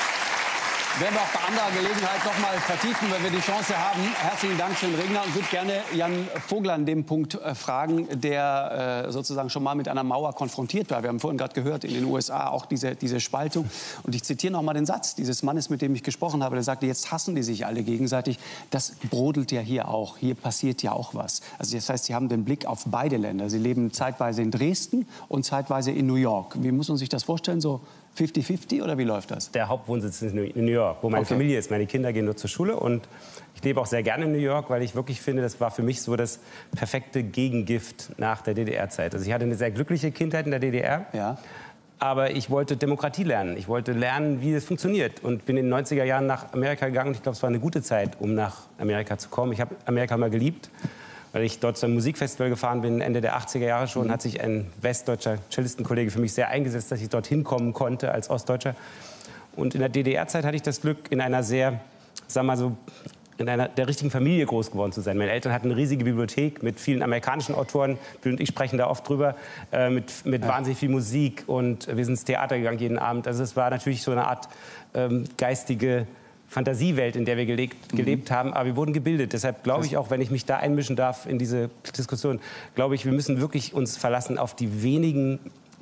werden wir auch bei anderer Gelegenheit noch mal vertiefen, wenn wir die Chance haben. Herzlichen Dank für den Regner und würde gerne Jan Vogler an dem Punkt äh, fragen, der äh, sozusagen schon mal mit einer Mauer konfrontiert war. Wir haben vorhin gerade gehört, in den U S A auch diese, diese Spaltung. Und ich zitiere noch mal den Satz dieses Mannes, mit dem ich gesprochen habe. Der sagte, jetzt hassen die sich alle gegenseitig. Das brodelt ja hier auch. Hier passiert ja auch was. Also das heißt, Sie haben den Blick auf beide Länder. Sie leben zeitweise in Dresden und zeitweise in New York. Wie muss man sich das vorstellen? So fifty fifty oder wie läuft das? Der Hauptwohnsitz ist in New York, wo meine okay. Familie ist. Meine Kinder gehen nur zur Schule und ich lebe auch sehr gerne in New York, weil ich wirklich finde, das war für mich so das perfekte Gegengift nach der D D R-Zeit. Also ich hatte eine sehr glückliche Kindheit in der D D R. Ja. Aber ich wollte Demokratie lernen. Ich wollte lernen, wie es funktioniert. Und bin in den neunziger Jahren nach Amerika gegangen. Und ich glaube, es war eine gute Zeit, um nach Amerika zu kommen. Ich habe Amerika mal geliebt. Weil ich dort zu einem Musikfestival gefahren bin, Ende der achtziger Jahre schon, mhm. hat sich ein westdeutscher Cellistenkollege für mich sehr eingesetzt, dass ich dorthin kommen konnte als Ostdeutscher. Und in der D D R-Zeit hatte ich das Glück, in einer sehr, sagen wir mal so, in einer der richtigen Familie groß geworden zu sein. Meine Eltern hatten eine riesige Bibliothek mit vielen amerikanischen Autoren. Bill und ich sprechen da oft drüber, äh, mit, mit ja. wahnsinnig viel Musik. Und wir sind ins Theater gegangen jeden Abend. Also es war natürlich so eine Art ähm, geistige Fantasiewelt, in der wir gelebt, gelebt mhm. haben, aber wir wurden gebildet. Deshalb glaube ich auch, wenn ich mich da einmischen darf in diese Diskussion, glaube ich, wir müssen wirklich uns verlassen auf die wenigen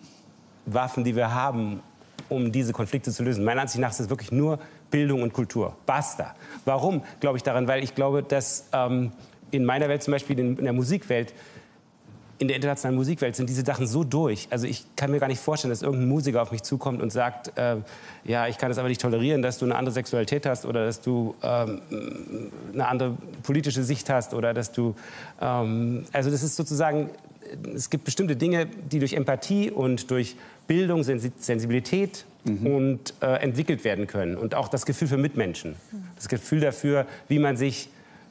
Waffen, die wir haben, um diese Konflikte zu lösen. Meiner Ansicht nach ist es wirklich nur Bildung und Kultur. Basta. Warum glaube ich daran? Weil ich glaube, dass ähm, in meiner Welt, zum Beispiel in, in der Musikwelt, in der internationalen Musikwelt sind diese Sachen so durch. Also ich kann mir gar nicht vorstellen, dass irgendein Musiker auf mich zukommt und sagt, äh, ja, ich kann es aber nicht tolerieren, dass du eine andere Sexualität hast oder dass du ähm, eine andere politische Sicht hast oder dass du, ähm, also das ist sozusagen, es gibt bestimmte Dinge, die durch Empathie und durch Bildung, Sensibilität mhm. und äh, entwickelt werden können. Und auch das Gefühl für Mitmenschen. Das Gefühl dafür, wie man sich,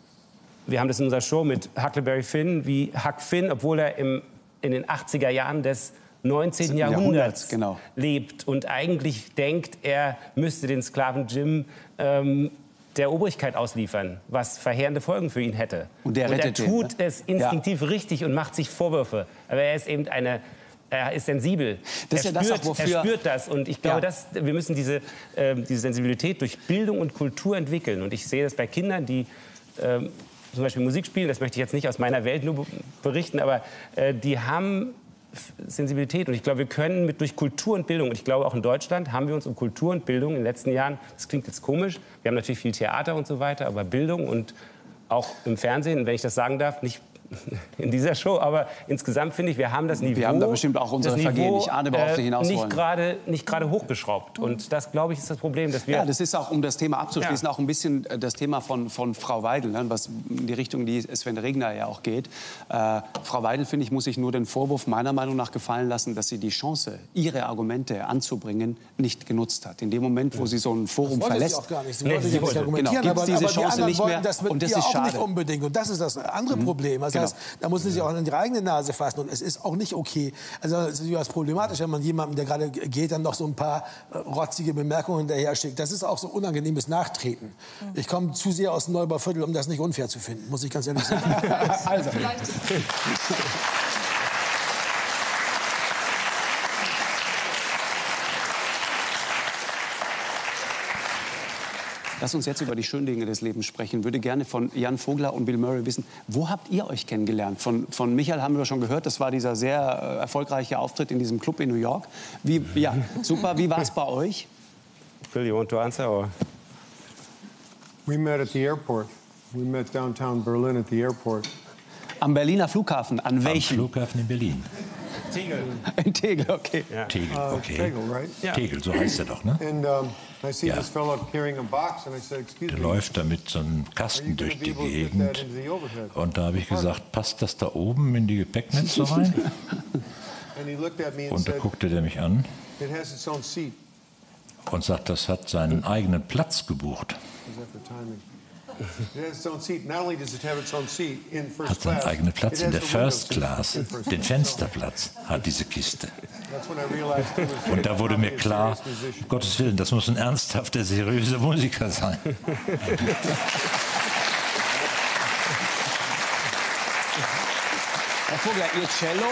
wir haben das in unserer Show mit Huckleberry Finn, wie Huck Finn, obwohl er im, in den achtziger Jahren des neunzehnten Jahrhunderts genau. lebt und eigentlich denkt, er müsste den Sklaven Jim ähm, der Obrigkeit ausliefern, was verheerende Folgen für ihn hätte. Und, der und er rettet tut den, ne? es instinktiv ja. richtig und macht sich Vorwürfe. Aber er ist eben eine... Er ist sensibel. Das er, ist ja spürt, das auch, wofür er spürt das. Und ich glaube, ja. dass wir müssen diese, äh, diese Sensibilität durch Bildung und Kultur entwickeln. Und ich sehe das bei Kindern, die äh, zum Beispiel Musik spielen. Das möchte ich jetzt nicht aus meiner Welt nur berichten, aber äh, die haben Sensibilität. Und ich glaube, wir können mit, durch Kultur und Bildung, und ich glaube auch in Deutschland, haben wir uns um Kultur und Bildung in den letzten Jahren, das klingt jetzt komisch, wir haben natürlich viel Theater und so weiter, aber Bildung und auch im Fernsehen, wenn ich das sagen darf, nicht in dieser Show, aber insgesamt finde ich, wir haben das Niveau... Wir haben da bestimmt auch unsere Vergehen. Ich ahne, worauf Sie hinaus wollen. Nicht gerade nicht gerade hochgeschraubt. Und das, glaube ich, ist das Problem, dass wir... Ja, das ist auch, um das Thema abzuschließen, ja. auch ein bisschen das Thema von, von Frau Weidel, ne, was in die Richtung, die Sven Regner ja auch geht. Äh, Frau Weidel, finde ich, muss sich nur den Vorwurf meiner Meinung nach gefallen lassen, dass sie die Chance, ihre Argumente anzubringen, nicht genutzt hat. In dem Moment, wo sie so ein Forum das verlässt... Sie auch gar nicht. Sie nee, wollte sie ja nicht wollte, argumentieren, genau, aber, diese aber die Chance anderen nicht wollten mehr. das mit Und das ihr ist auch schade. nicht unbedingt. Und das ist das andere Mhm. Problem. Das Genau. heißt, da müssen Sie sich auch an die eigene Nase fassen. Und es ist auch nicht okay. Also es ist durchaus problematisch, wenn man jemandem, der gerade geht, dann noch so ein paar äh, rotzige Bemerkungen hinterher schickt. Das ist auch so unangenehmes Nachtreten. Ich komme zu sehr aus dem Neubauviertel, um das nicht unfair zu finden, muss ich ganz ehrlich sagen. Also. Lass uns jetzt über die schönen Dinge des Lebens sprechen. Ich würde gerne von Jan Vogler und Bill Murray wissen, wo habt ihr euch kennengelernt? Von, von Michael haben wir schon gehört, das war dieser sehr äh, erfolgreiche Auftritt in diesem Club in New York. Wie, ja, super, wie war es bei euch? Phil, you want to answer? Or? We met at the airport. We met downtown Berlin at the airport. Am Berliner Flughafen, an welchem? Am Flughafen in Berlin. Tegel. In Tegel, okay. Ja. Tegel, okay. Uh, Tegel, right? Ja. Tegel, so heißt er doch, ne? And, um, I see Ja. this fellow carrying a box, and I said, excuse Der me. läuft da mit so einem Kasten durch die Gegend. Und da habe ich gesagt, passt das da oben in die Gepäcknetze rein? And he looked at me and Und da said, guckte der mich an it has its own seat. und sagt, das hat seinen eigenen Platz gebucht. How's that for timing? It has its own seat. Not only does it have its own seat in first Hat seinen class, eigenen Platz it in has der the window First seat Class, in first den class. Fensterplatz hat diese Kiste. That's when I realized he was Und da wurde mir a klar, serious musician. um Gottes Willen, das muss ein ernsthafter, seriöser Musiker sein. Herr Vogler, Ihr Cello...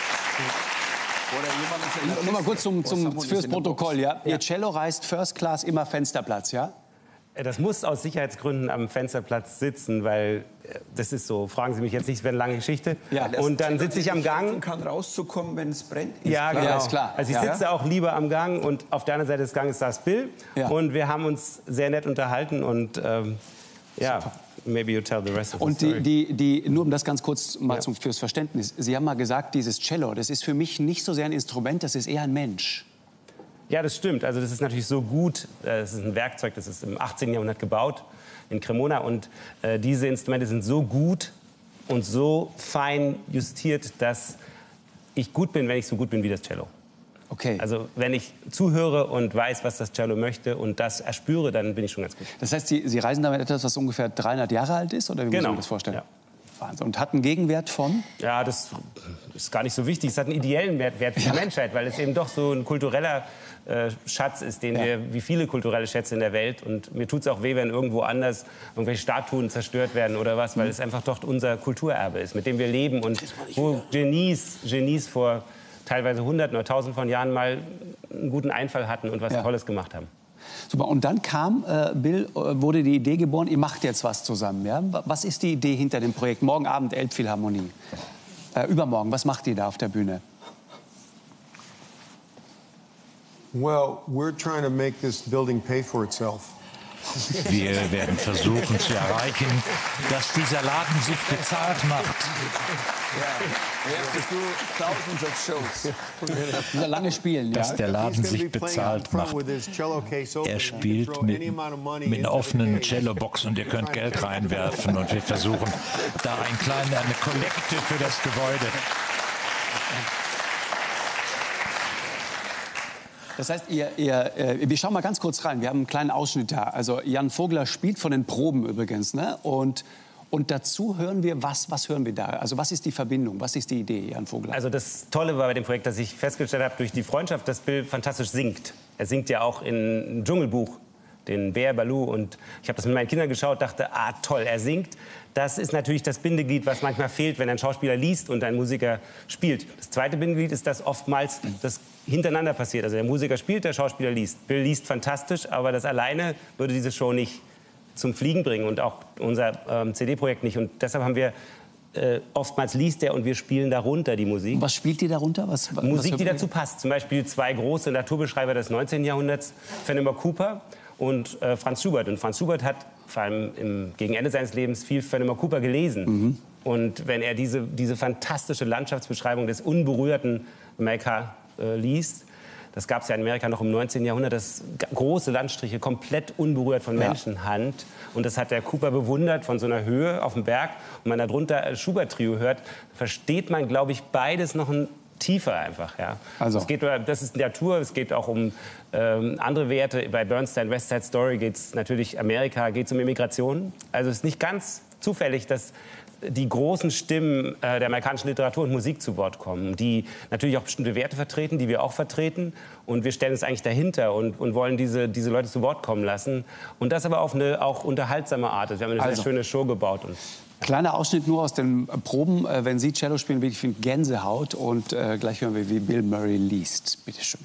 Oder nur mal kurz zum, zum, fürs Protokoll, ja? Ihr Cello reist First Class immer Fensterplatz, ja? Das muss aus Sicherheitsgründen am Fensterplatz sitzen, weil äh, das ist so, fragen Sie mich jetzt nicht, es wäre eine lange Geschichte. Ja, und dann sitze ich am Gang. Kann rauszukommen, wenn es brennt. Ist Ja, klar. genau. Ja, ist klar. Also ich Ja. sitze auch lieber am Gang und auf der anderen Seite des Ganges saß Bill. Ja. Und wir haben uns sehr nett unterhalten und ähm, ja, maybe you tell the rest of the Und story. die, die, die, nur um das ganz kurz mal zum, fürs Verständnis. Sie haben mal gesagt, dieses Cello, das ist für mich nicht so sehr ein Instrument, das ist eher ein Mensch. Ja, das stimmt. Also das ist natürlich so gut. Das ist ein Werkzeug, das ist im achtzehnten Jahrhundert gebaut in Cremona. Und äh, diese Instrumente sind so gut und so fein justiert, dass ich gut bin, wenn ich so gut bin wie das Cello. Okay. Also wenn ich zuhöre und weiß, was das Cello möchte und das erspüre, dann bin ich schon ganz gut. Das heißt, Sie, Sie reisen damit etwas, was ungefähr dreihundert Jahre alt ist? Oder wie muss Genau. man das vorstellen? Ja. Wahnsinn. Und hat einen Gegenwert von? Ja, das ist gar nicht so wichtig. Es hat einen ideellen Wert, Wert für die Ja. Menschheit, weil es eben doch so ein kultureller äh, Schatz ist, den Ja. wir, wie viele kulturelle Schätze in der Welt. Und mir tut es auch weh, wenn irgendwo anders irgendwelche Statuen zerstört werden oder was, weil es einfach doch unser Kulturerbe ist, mit dem wir leben und wo Genies, Genies vor teilweise Hunderten oder Tausenden von Jahren mal einen guten Einfall hatten und was Ja. Tolles gemacht haben. Super. Und dann kam, äh, Bill, äh, wurde die Idee geboren, ihr macht jetzt was zusammen. Ja? Was ist die Idee hinter dem Projekt? Morgen Abend Elbphilharmonie. Äh, übermorgen, was macht ihr da auf der Bühne? Well, we're trying to make this building pay for itself. Wir werden versuchen zu erreichen, dass dieser Laden sich bezahlt macht. Dieser lange Spielen, Dass ja? der Laden sich bezahlt macht. Er spielt mit, mit einer offenen Cello-Box und ihr könnt Geld reinwerfen. Und wir versuchen da ein kleine, eine Kollekte für das Gebäude. Das heißt, ihr, ihr, äh, wir schauen mal ganz kurz rein. Wir haben einen kleinen Ausschnitt da. Also Jan Vogler spielt von den Proben übrigens, ne? Und Und dazu hören wir, was, was hören wir da? Also was ist die Verbindung, was ist die Idee, Jan Vogler? Also das Tolle war bei dem Projekt, dass ich festgestellt habe, durch die Freundschaft, dass Bill fantastisch singt. Er singt ja auch in Dschungelbuch, den Bär Baloo. Und ich habe das mit meinen Kindern geschaut, dachte, ah toll, er singt. Das ist natürlich das Bindeglied, was manchmal fehlt, wenn ein Schauspieler liest und ein Musiker spielt. Das zweite Bindeglied ist, dass oftmals das hintereinander passiert. Also der Musiker spielt, der Schauspieler liest. Bill liest fantastisch, aber das alleine würde diese Show nicht zum Fliegen bringen und auch unser ähm, C D-Projekt nicht. Und deshalb haben wir äh, oftmals liest er und wir spielen darunter die Musik. Was spielt ihr darunter? Was, was Musik, die dazu passt. Zum Beispiel zwei große Naturbeschreiber des neunzehnten Jahrhunderts, Fenimore Cooper und äh, Franz Schubert. Und Franz Schubert hat vor allem im, gegen Ende seines Lebens viel Fenimore Cooper gelesen. Mhm. Und wenn er diese, diese fantastische Landschaftsbeschreibung des unberührten Amerika äh, liest, das gab es ja in Amerika noch im neunzehnten Jahrhundert, das große Landstriche, komplett unberührt von Menschenhand. Und das hat der Cooper bewundert von so einer Höhe auf dem Berg. Und wenn man darunter Schubert-Trio hört, versteht man, glaube ich, beides noch ein tiefer einfach. Ja. Also. Es geht, das ist Natur, es geht auch um ähm, andere Werte. Bei Bernstein, West Side Story geht es natürlich Amerika, geht es um Immigration. Also es ist nicht ganz zufällig, dass die großen Stimmen äh, der amerikanischen Literatur und Musik zu Wort kommen, die natürlich auch bestimmte Werte vertreten, die wir auch vertreten. Und wir stellen uns eigentlich dahinter und, und wollen diese, diese Leute zu Wort kommen lassen. Und das aber auf eine auch unterhaltsame Art. Wir haben eine also. sehr schöne Show gebaut. Und kleiner Ausschnitt nur aus den Proben, äh, wenn Sie Cello spielen, wirklich viel Gänsehaut. Und äh, gleich hören wir, wie Bill Murray liest. Bitte schön.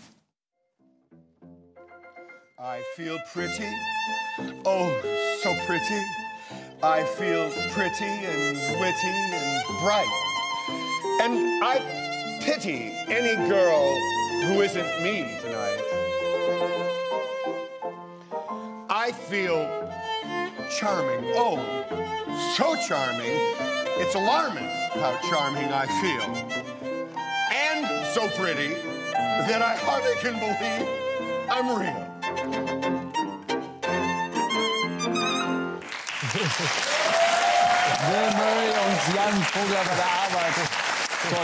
I feel pretty, oh, so pretty. I feel pretty and witty and bright. And I pity any girl who isn't me tonight. I feel charming, oh, so charming, it's alarming how charming I feel. And so pretty that I hardly can believe I'm real. Bill Murray und Jan Vogler bei der Arbeit. Toll.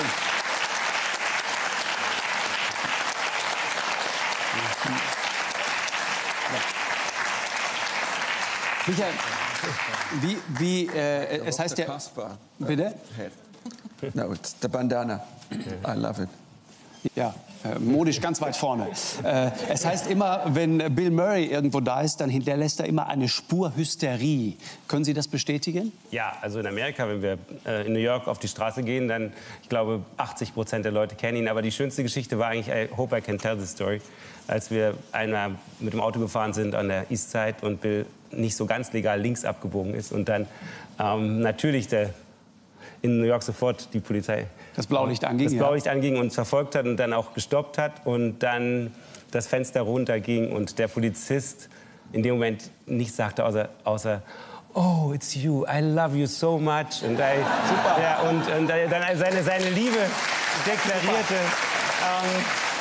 Michael, wie, wie äh, es heißt ja... Bitte? No, it's the bandana. I love it. Ja, äh, modisch ganz weit vorne. Äh, es heißt immer, wenn Bill Murray irgendwo da ist, dann hinterlässt er immer eine Spur Hysterie. Können Sie das bestätigen? Ja, also in Amerika, wenn wir äh, in New York auf die Straße gehen, dann, ich glaube, achtzig Prozent der Leute kennen ihn. Aber die schönste Geschichte war eigentlich, I hope I can tell the story, als wir einmal mit dem Auto gefahren sind an der East Side und Bill nicht so ganz legal links abgebogen ist. Und dann ähm, natürlich der in New York sofort die Polizei das Blaulicht anging, das Blaulicht ja. anging und verfolgt hat und dann auch gestoppt hat und dann das Fenster runterging und der Polizist in dem Moment nichts sagte außer, außer oh, it's you, I love you so much. Und, I, Super. Ja, und, und dann seine, seine Liebe deklarierte. Ähm,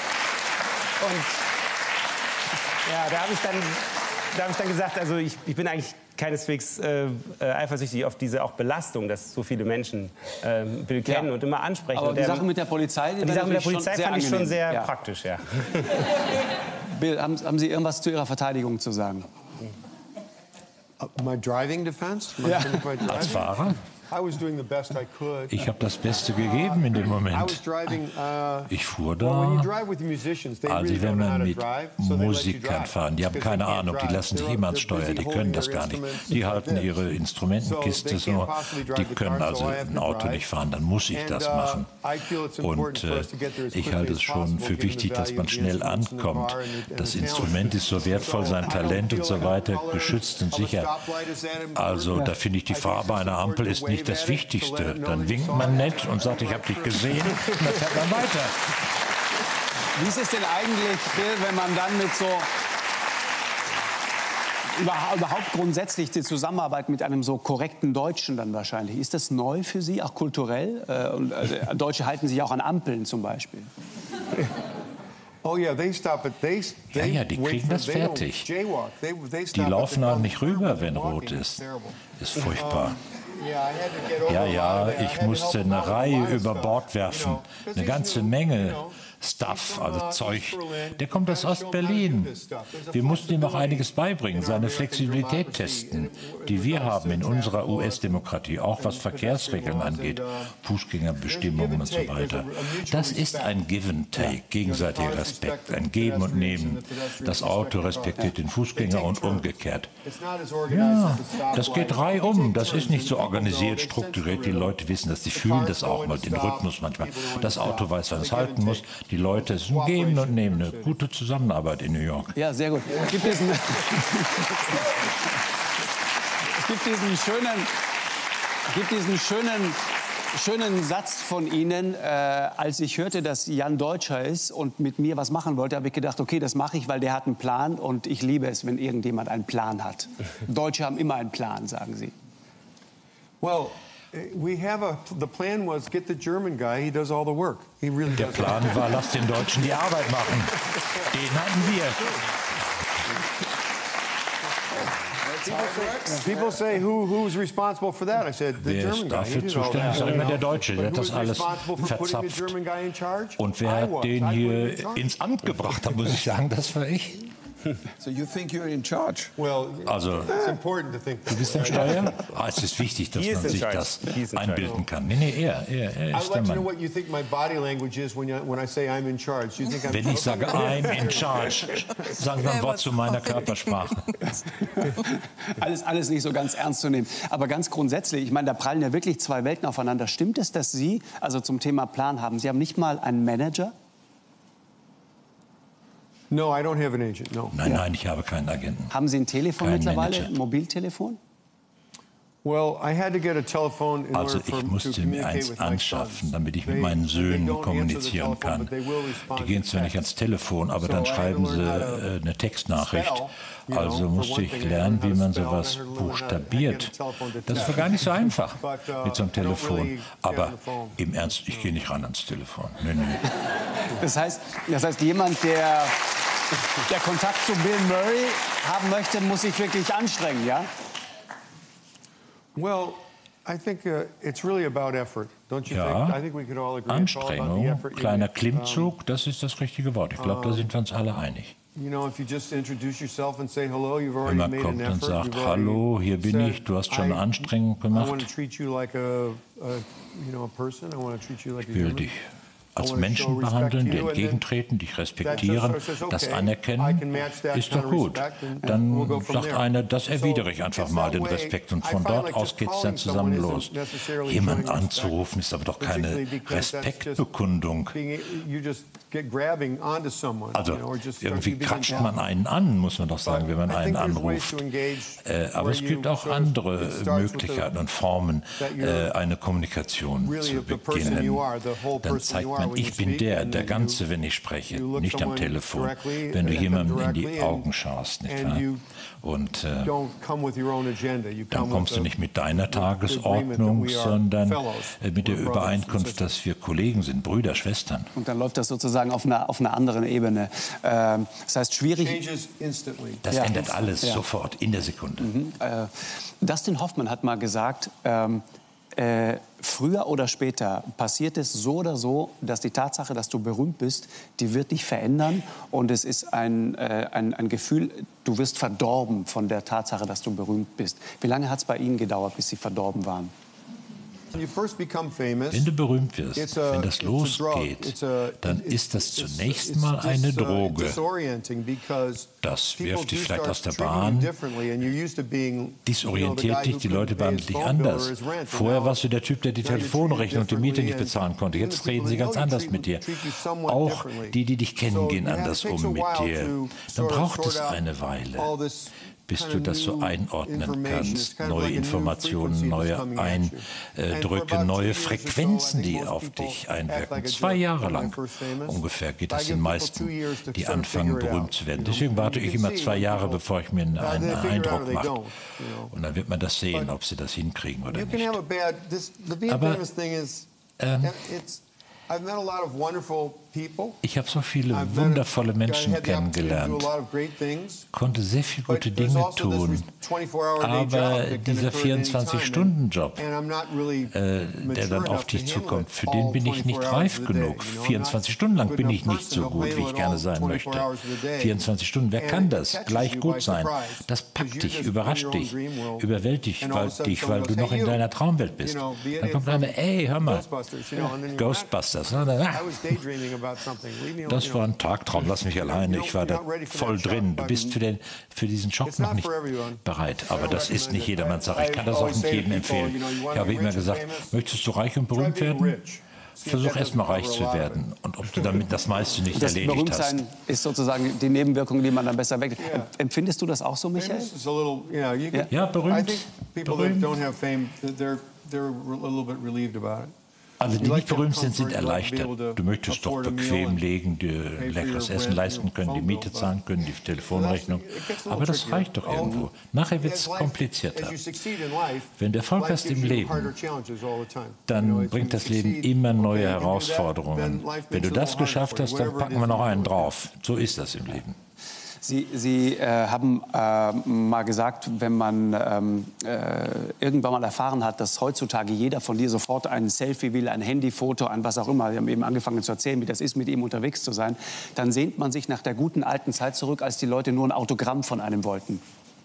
und ja, da habe ich, hab ich dann gesagt, also ich, ich bin eigentlich keineswegs äh, äh, eifersüchtig auf diese auch Belastung, dass so viele Menschen äh, Bill kennen ja. und immer ansprechen. Aber und die der, Sache mit der Polizei, die, die Sache mit der Polizei fand ich schon sehr ja. praktisch, ja. Bill, haben, haben Sie irgendwas zu Ihrer Verteidigung zu sagen? Uh, my driving defense? My, ja. my driving? Als Fahrer? Ich habe das Beste gegeben in dem Moment. Ich fuhr da. Also wenn man mit Musikern fahren, die haben keine Ahnung, die lassen sich immer ans Steuer, die können das gar nicht. Die halten ihre Instrumentenkiste so, die können also ein Auto nicht fahren, dann muss ich das machen. Und äh, ich halte es schon für wichtig, dass man schnell ankommt. Das Instrument ist so wertvoll, sein Talent und so weiter, geschützt und sicher. Also da finde ich, die Farbe einer Ampel ist nicht das Wichtigste. Dann winkt man nett und sagt, ich habe dich gesehen, und dann fährt man weiter. Wie ist es denn eigentlich, Bill, wenn man dann mit so überhaupt grundsätzlich die Zusammenarbeit mit einem so korrekten Deutschen dann wahrscheinlich, ist das neu für Sie, auch kulturell? Und Deutsche halten sich auch an Ampeln zum Beispiel. Oh ja, ja, die kriegen das fertig. Die laufen auch nicht rüber, wenn rot ist. Ist furchtbar. Ja, ja, ich musste eine Reihe über Bord werfen, eine ganze Menge. Stuff, also Zeug. Der kommt aus Ostberlin. Wir mussten ihm auch einiges beibringen, seine Flexibilität testen, die wir haben in unserer U S-Demokratie, auch was Verkehrsregeln angeht, Fußgängerbestimmungen und so weiter. Das ist ein Give and Take, gegenseitiger Respekt, ein Geben und Nehmen. Das Auto respektiert den Fußgänger und umgekehrt. Ja, das geht reihum. Das ist nicht so organisiert, strukturiert. Die Leute wissen das, die fühlen das auch mal, den Rhythmus manchmal. Das Auto weiß, wann es halten muss. Die Leute, es ist ein Geben und Nehmen, eine gute Zusammenarbeit in New York. Ja, sehr gut. Es gibt diesen, es gibt diesen schönen, es gibt diesen schönen, schönen Satz von Ihnen. Äh, als ich hörte, dass Jan Deutscher ist und mit mir was machen wollte, habe ich gedacht, okay, das mache ich, weil der hat einen Plan und ich liebe es, wenn irgendjemand einen Plan hat. Deutsche haben immer einen Plan, sagen Sie. Well, we have a, the plan was get the German guy, he does all the work. He really Der does Plan war, lass den Deutschen die Arbeit machen. Den hatten wir. People say, Who, who's responsible for that? I said, the Wer German ist guy. dafür He did all zuständig? that. Ist doch immer der Deutsche, der hat das alles verzapft. Und wer hat den hier ins Amt gebracht, da muss ich sagen, das war ich. So you think you're in charge? Also, du bist am Steuer? Ah, es ist wichtig, dass man sich das einbilden kann. Nee, nee, er, er, er ist der Mann. Wenn ich sage, I'm in charge, sagen wir ein Wort zu meiner Körpersprache. Alles, alles nicht so ganz ernst zu nehmen. Aber ganz grundsätzlich, ich meine, da prallen ja wirklich zwei Welten aufeinander. Stimmt es, dass Sie, also zum Thema Plan haben, Sie haben nicht mal einen Manager? No, I don't have an agent, no. Nein, nein, ich habe keinen Agenten. Haben Sie ein Telefon Kein mittlerweile, Manager. ein Mobiltelefon? Well, I had to get a telephone in Also order for ich to musste mir communicate eins with my anschaffen, sons. damit ich mit They- meinen they Söhnen don't answer the kommunizieren telephone, kann. but they will respond Die to gehen zwar nicht text. ans Telefon, aber So dann I had to schreiben sie learn how to äh, eine Textnachricht. spell, you know, Also for musste one ich thing, I lernen, learned how wie to man spell, sowas I learned how to buchstabiert. get a telephone to Das text. war gar nicht so einfach But, uh, mit so einem I don't Telefon. really stay on Aber the phone. im Ernst, ich gehe nicht ran ans Telefon. Nee, nee. Das heißt, das heißt jemand, der, der Kontakt zu Bill Murray haben möchte, muss sich wirklich anstrengen, ja? Well, I think uh, it's really about effort, don't you Ja, think? I think we could all agree. It's all about the Anstrengung, effort you kleiner make. Klimmzug, das ist das richtige Wort. Ich glaube, da sind wir uns alle einig. You know, if you just introduce yourself and say hello, you've already Wenn man made an kommt und effort. sagt, You've already hallo, hier bin said, ich, du hast schon eine I- Anstrengung I gemacht. want to treat you like a, a, you know, a person. I want to treat you like a Ich will human. dich als I wanna Menschen show respect behandeln, to dir you, and then entgegentreten, dich that just respektieren, sort of says, das okay, I anerkennen, can match that ist kind doch of gut. respect and we'll Dann go from sagt there. einer, das erwidere ich So, einfach it's mal that den way. Respekt und I von find dort like aus just geht es dann calling zusammen someone los. isn't necessarily Jemanden showing respect. anzurufen ist aber doch keine Particularly because that's just Respektbekundung. being- you just get grabbing onto someone, Also you know, or just irgendwie you begin- kratscht man einen an, muss man doch sagen, wenn man I einen think there's ways anruft. to engage Äh, aber where es gibt you auch sort of- andere it starts with Möglichkeiten the- und Formen, that you're äh, eine Kommunikation really zu the person beginnen. you are, the whole Dann person zeigt you are man, when you ich bin speak, der, and der you- Ganze, wenn ich spreche, you look nicht am someone Telefon. directly Wenn du at them jemandem in die directly Augen and- schaust, nicht and wahr? you Und äh, don't come with your own agenda. You dann come kommst with du a- nicht mit deiner with the agreement that Tagesordnung, we are sondern fellows. äh, mit der We're brothers and Übereinkunft, sisters. dass wir Kollegen sind, Brüder, Schwestern. Und dann läuft das sozusagen auf einer, auf einer anderen Ebene. Ähm, das heißt, schwierig... Changes instantly. Das Ja. ändert alles Ja. sofort, in der Sekunde. Mhm. Äh, Dustin Hoffman hat mal gesagt, ähm, äh, früher oder später passiert es so oder so, dass die Tatsache, dass du berühmt bist, die wird dich verändern. Und es ist ein, äh, ein, ein Gefühl, du wirst verdorben von der Tatsache, dass du berühmt bist. Wie lange hat es bei Ihnen gedauert, bis Sie verdorben waren? When you first become famous, Wenn du berühmt wirst, it's a- wenn das it's a drug. losgeht, It's a- dann it's- ist das it's- zunächst it's mal eine dis- uh, Droge. disorienting because Das people wirft dich do vielleicht start aus der treating you Bahn. differently and you're used to being, Dies you know, the guy orientiert dich, who die couldn't Leute pay his behandeln dich phone bill or anders. his rent. And Vorher now- warst du der Typ, der die now you're Telefonrechnung und die Miete treated nicht bezahlen differently konnte. and Jetzt even reden the sie people ganz who know you anders treat- mit dir. treat you somewhat Auch differently. die, die dich kennen, So gehen you have- anders it takes um a mit while dir. to Dann sort of braucht es sort out eine Weile, all this bis kind du of das so new einordnen information. It's kannst. kind of Neue like a new Informationen, frequency neue that's coming at you. And for Eindrücke, about neue two years or so, I Frequenzen, think die most auf people dich act einwirken. like a Zwei joke Jahre when they're lang first famous. ungefähr geht I das give den people meisten, two years to die sort of anfangen, figure it berühmt out, zu werden. you know. Deswegen warte You ich can immer see zwei when Jahre, people- bevor ich mir einen, Now, they einen figure out or Eindruck they mache. don't, you know. Und dann wird man das sehen, But ob sie das hinkriegen oder You can nicht. have a bad. This, the being Aber, famous thing is, ähm, it's. I've met a lot of wonderful Ich habe so viele wundervolle Menschen kennengelernt, konnte sehr viele gute Dinge tun, aber dieser vierundzwanzig-Stunden-Job, äh, der dann auf dich zukommt, für den bin ich nicht reif genug. vierundzwanzig Stunden lang bin ich nicht so gut, wie ich gerne sein möchte. vierundzwanzig Stunden, wer kann das? Gleich gut sein. Das packt dich, überrascht dich, überwältigt dich, weil du noch in deiner Traumwelt bist. Dann kommt einer, ey, hör mal, Ghostbusters. Das war ein Tagtraum, lass mich alleine. Ich war da voll drin. Du bist für, den, für diesen Job noch nicht bereit. Aber das ist nicht jedermanns Sache. Ich kann das auch nicht jedem empfehlen. Ich habe immer gesagt, möchtest du reich und berühmt werden? Versuch erst mal reich zu werden. Und ob du damit das meiste nicht das erledigt hast. Das Berühmtsein ist sozusagen die Nebenwirkung, die man dann besser weg. Empfindest du das auch so, Michael? Ja, ja, berühmt. berühmt. Also die nicht berühmt sind, sind erleichtert. Du möchtest doch bequem legen, dir leckeres Essen leisten können, die Miete zahlen können, die Telefonrechnung. Aber das reicht doch irgendwo. Nachher wird es komplizierter. Wenn du Erfolg hast im Leben, dann bringt das Leben immer neue Herausforderungen. Wenn du das geschafft hast, dann packen wir noch einen drauf. So ist das im Leben. Sie, Sie äh, haben äh, mal gesagt, wenn man ähm, äh, irgendwann mal erfahren hat, dass heutzutage jeder von dir sofort ein Selfie will, ein Handyfoto, ein was auch immer, Sie haben eben angefangen zu erzählen, wie das ist, mit ihm unterwegs zu sein, dann sehnt man sich nach der guten alten Zeit zurück, als die Leute nur ein Autogramm von einem wollten.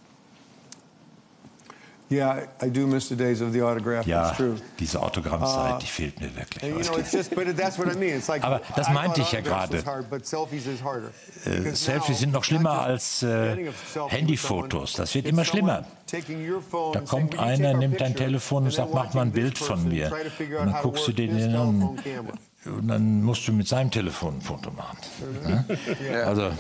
Yeah, I do miss the days of the autograph. Ja, That's true. diese Autogrammzeit, die fehlt mir wirklich. You know, it's just, but that's what I mean. It's like, aber das meinte ich ja gerade. Äh, Selfies sind noch schlimmer als äh, Handyfotos. Das wird immer schlimmer. Da kommt einer, nimmt dein Telefon und sagt, mach mal ein Bild von mir. Und dann guckst du den an. Und dann musst du mit seinem Telefon ein Foto machen. Ja? Also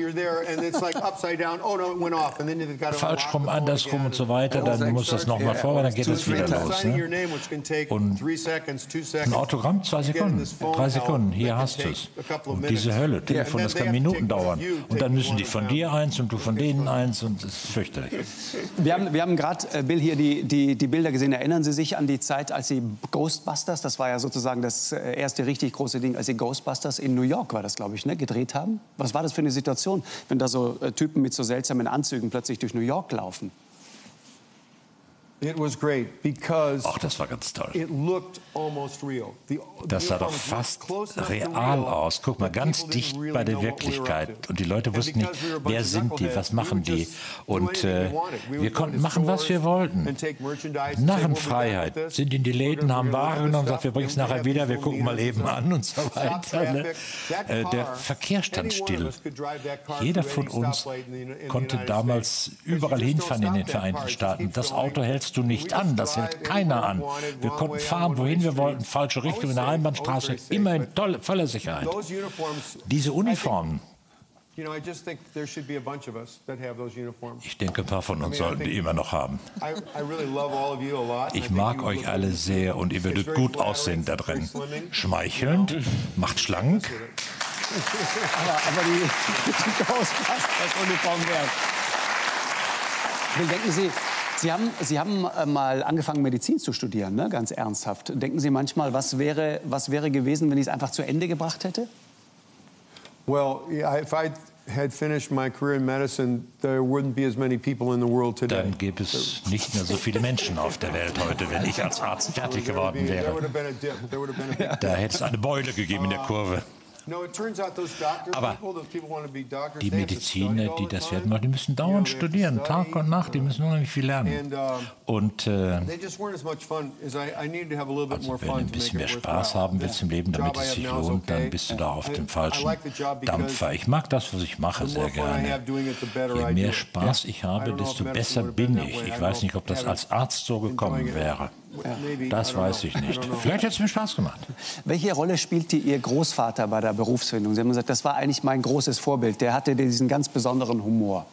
falsch rum, andersrum und so weiter, dann muss das nochmal vor, dann geht es wieder los. Ne? Und ein Autogramm, zwei Sekunden, drei Sekunden, hier hast du es. Und diese Hölle, Telefon, das kann Minuten dauern. Und dann müssen die von dir eins und du von denen eins und das ist fürchterlich. Wir haben, wir haben gerade, äh, Bill, hier die, die, die Bilder gesehen. Erinnern Sie sich an die Zeit, als Sie Ghostbusters, das war ja sozusagen das äh, erste richtig große Ding, als Sie Ghostbusters in New York, war das, glaube ich, ne, gedreht haben? Was war das für eine Situation, wenn da so äh, Typen mit so seltsamen Anzügen plötzlich durch New York laufen? It was great because Ach, das war ganz toll. It looked almost real. The, das sah doch fast real aus. Guck mal, ganz dicht bei der Wirklichkeit. Und die Leute wussten nicht, wer sind die, was machen die. Und äh, wir konnten machen, was wir wollten. Narrenfreiheit. Sind in die Läden, haben Ware genommen, sagt, wir bringen es nachher wieder, wir gucken mal eben an und so weiter. Ne? Äh, der Verkehr stand still. Jeder von uns konnte damals überall hinfahren in den Vereinigten Staaten. Das Auto hältst du nicht an, das hält keiner an. Wir konnten fahren, wohin wir wollten, falsche Richtung in der Einbahnstraße, immer in tolle, voller Sicherheit. Diese Uniformen, ich denke, ein paar von uns sollten die immer noch haben. Ich mag euch alle sehr und ihr würdet gut aussehen da drin. Schmeichelnd, macht schlank. aber, aber die, die Ghostbusters-Uniform wert. Denken Sie, Sie haben, Sie haben mal angefangen, Medizin zu studieren, ne? Ganz ernsthaft. Denken Sie manchmal, was wäre, was wäre gewesen, wenn ich es einfach zu Ende gebracht hätte? Well, yeah, if I had finished my career in medicine, there wouldn't be as many people in the world today. Dann gäbe es nicht mehr so viele Menschen auf der Welt heute, wenn ich als Arzt fertig geworden wäre. Da hätte es eine Beule gegeben in der Kurve. Aber die Mediziner, die das werden wollen, die müssen dauernd studieren, Tag und Nacht, die müssen unheimlich viel lernen. Und äh, also wenn du ein bisschen mehr Spaß haben willst im Leben, damit es sich lohnt, dann bist du da auf dem falschen Dampfer. Ich mag das, was ich mache, sehr gerne. Je mehr Spaß ich habe, desto besser bin ich. Ich weiß nicht, ob das als Arzt so gekommen wäre. Das weiß ich nicht. Vielleicht hat es mir Spaß gemacht. Welche Rolle spielte Ihr Großvater bei der Berufsfindung? Sie haben gesagt, das war eigentlich mein großes Vorbild. Der hatte diesen ganz besonderen Humor.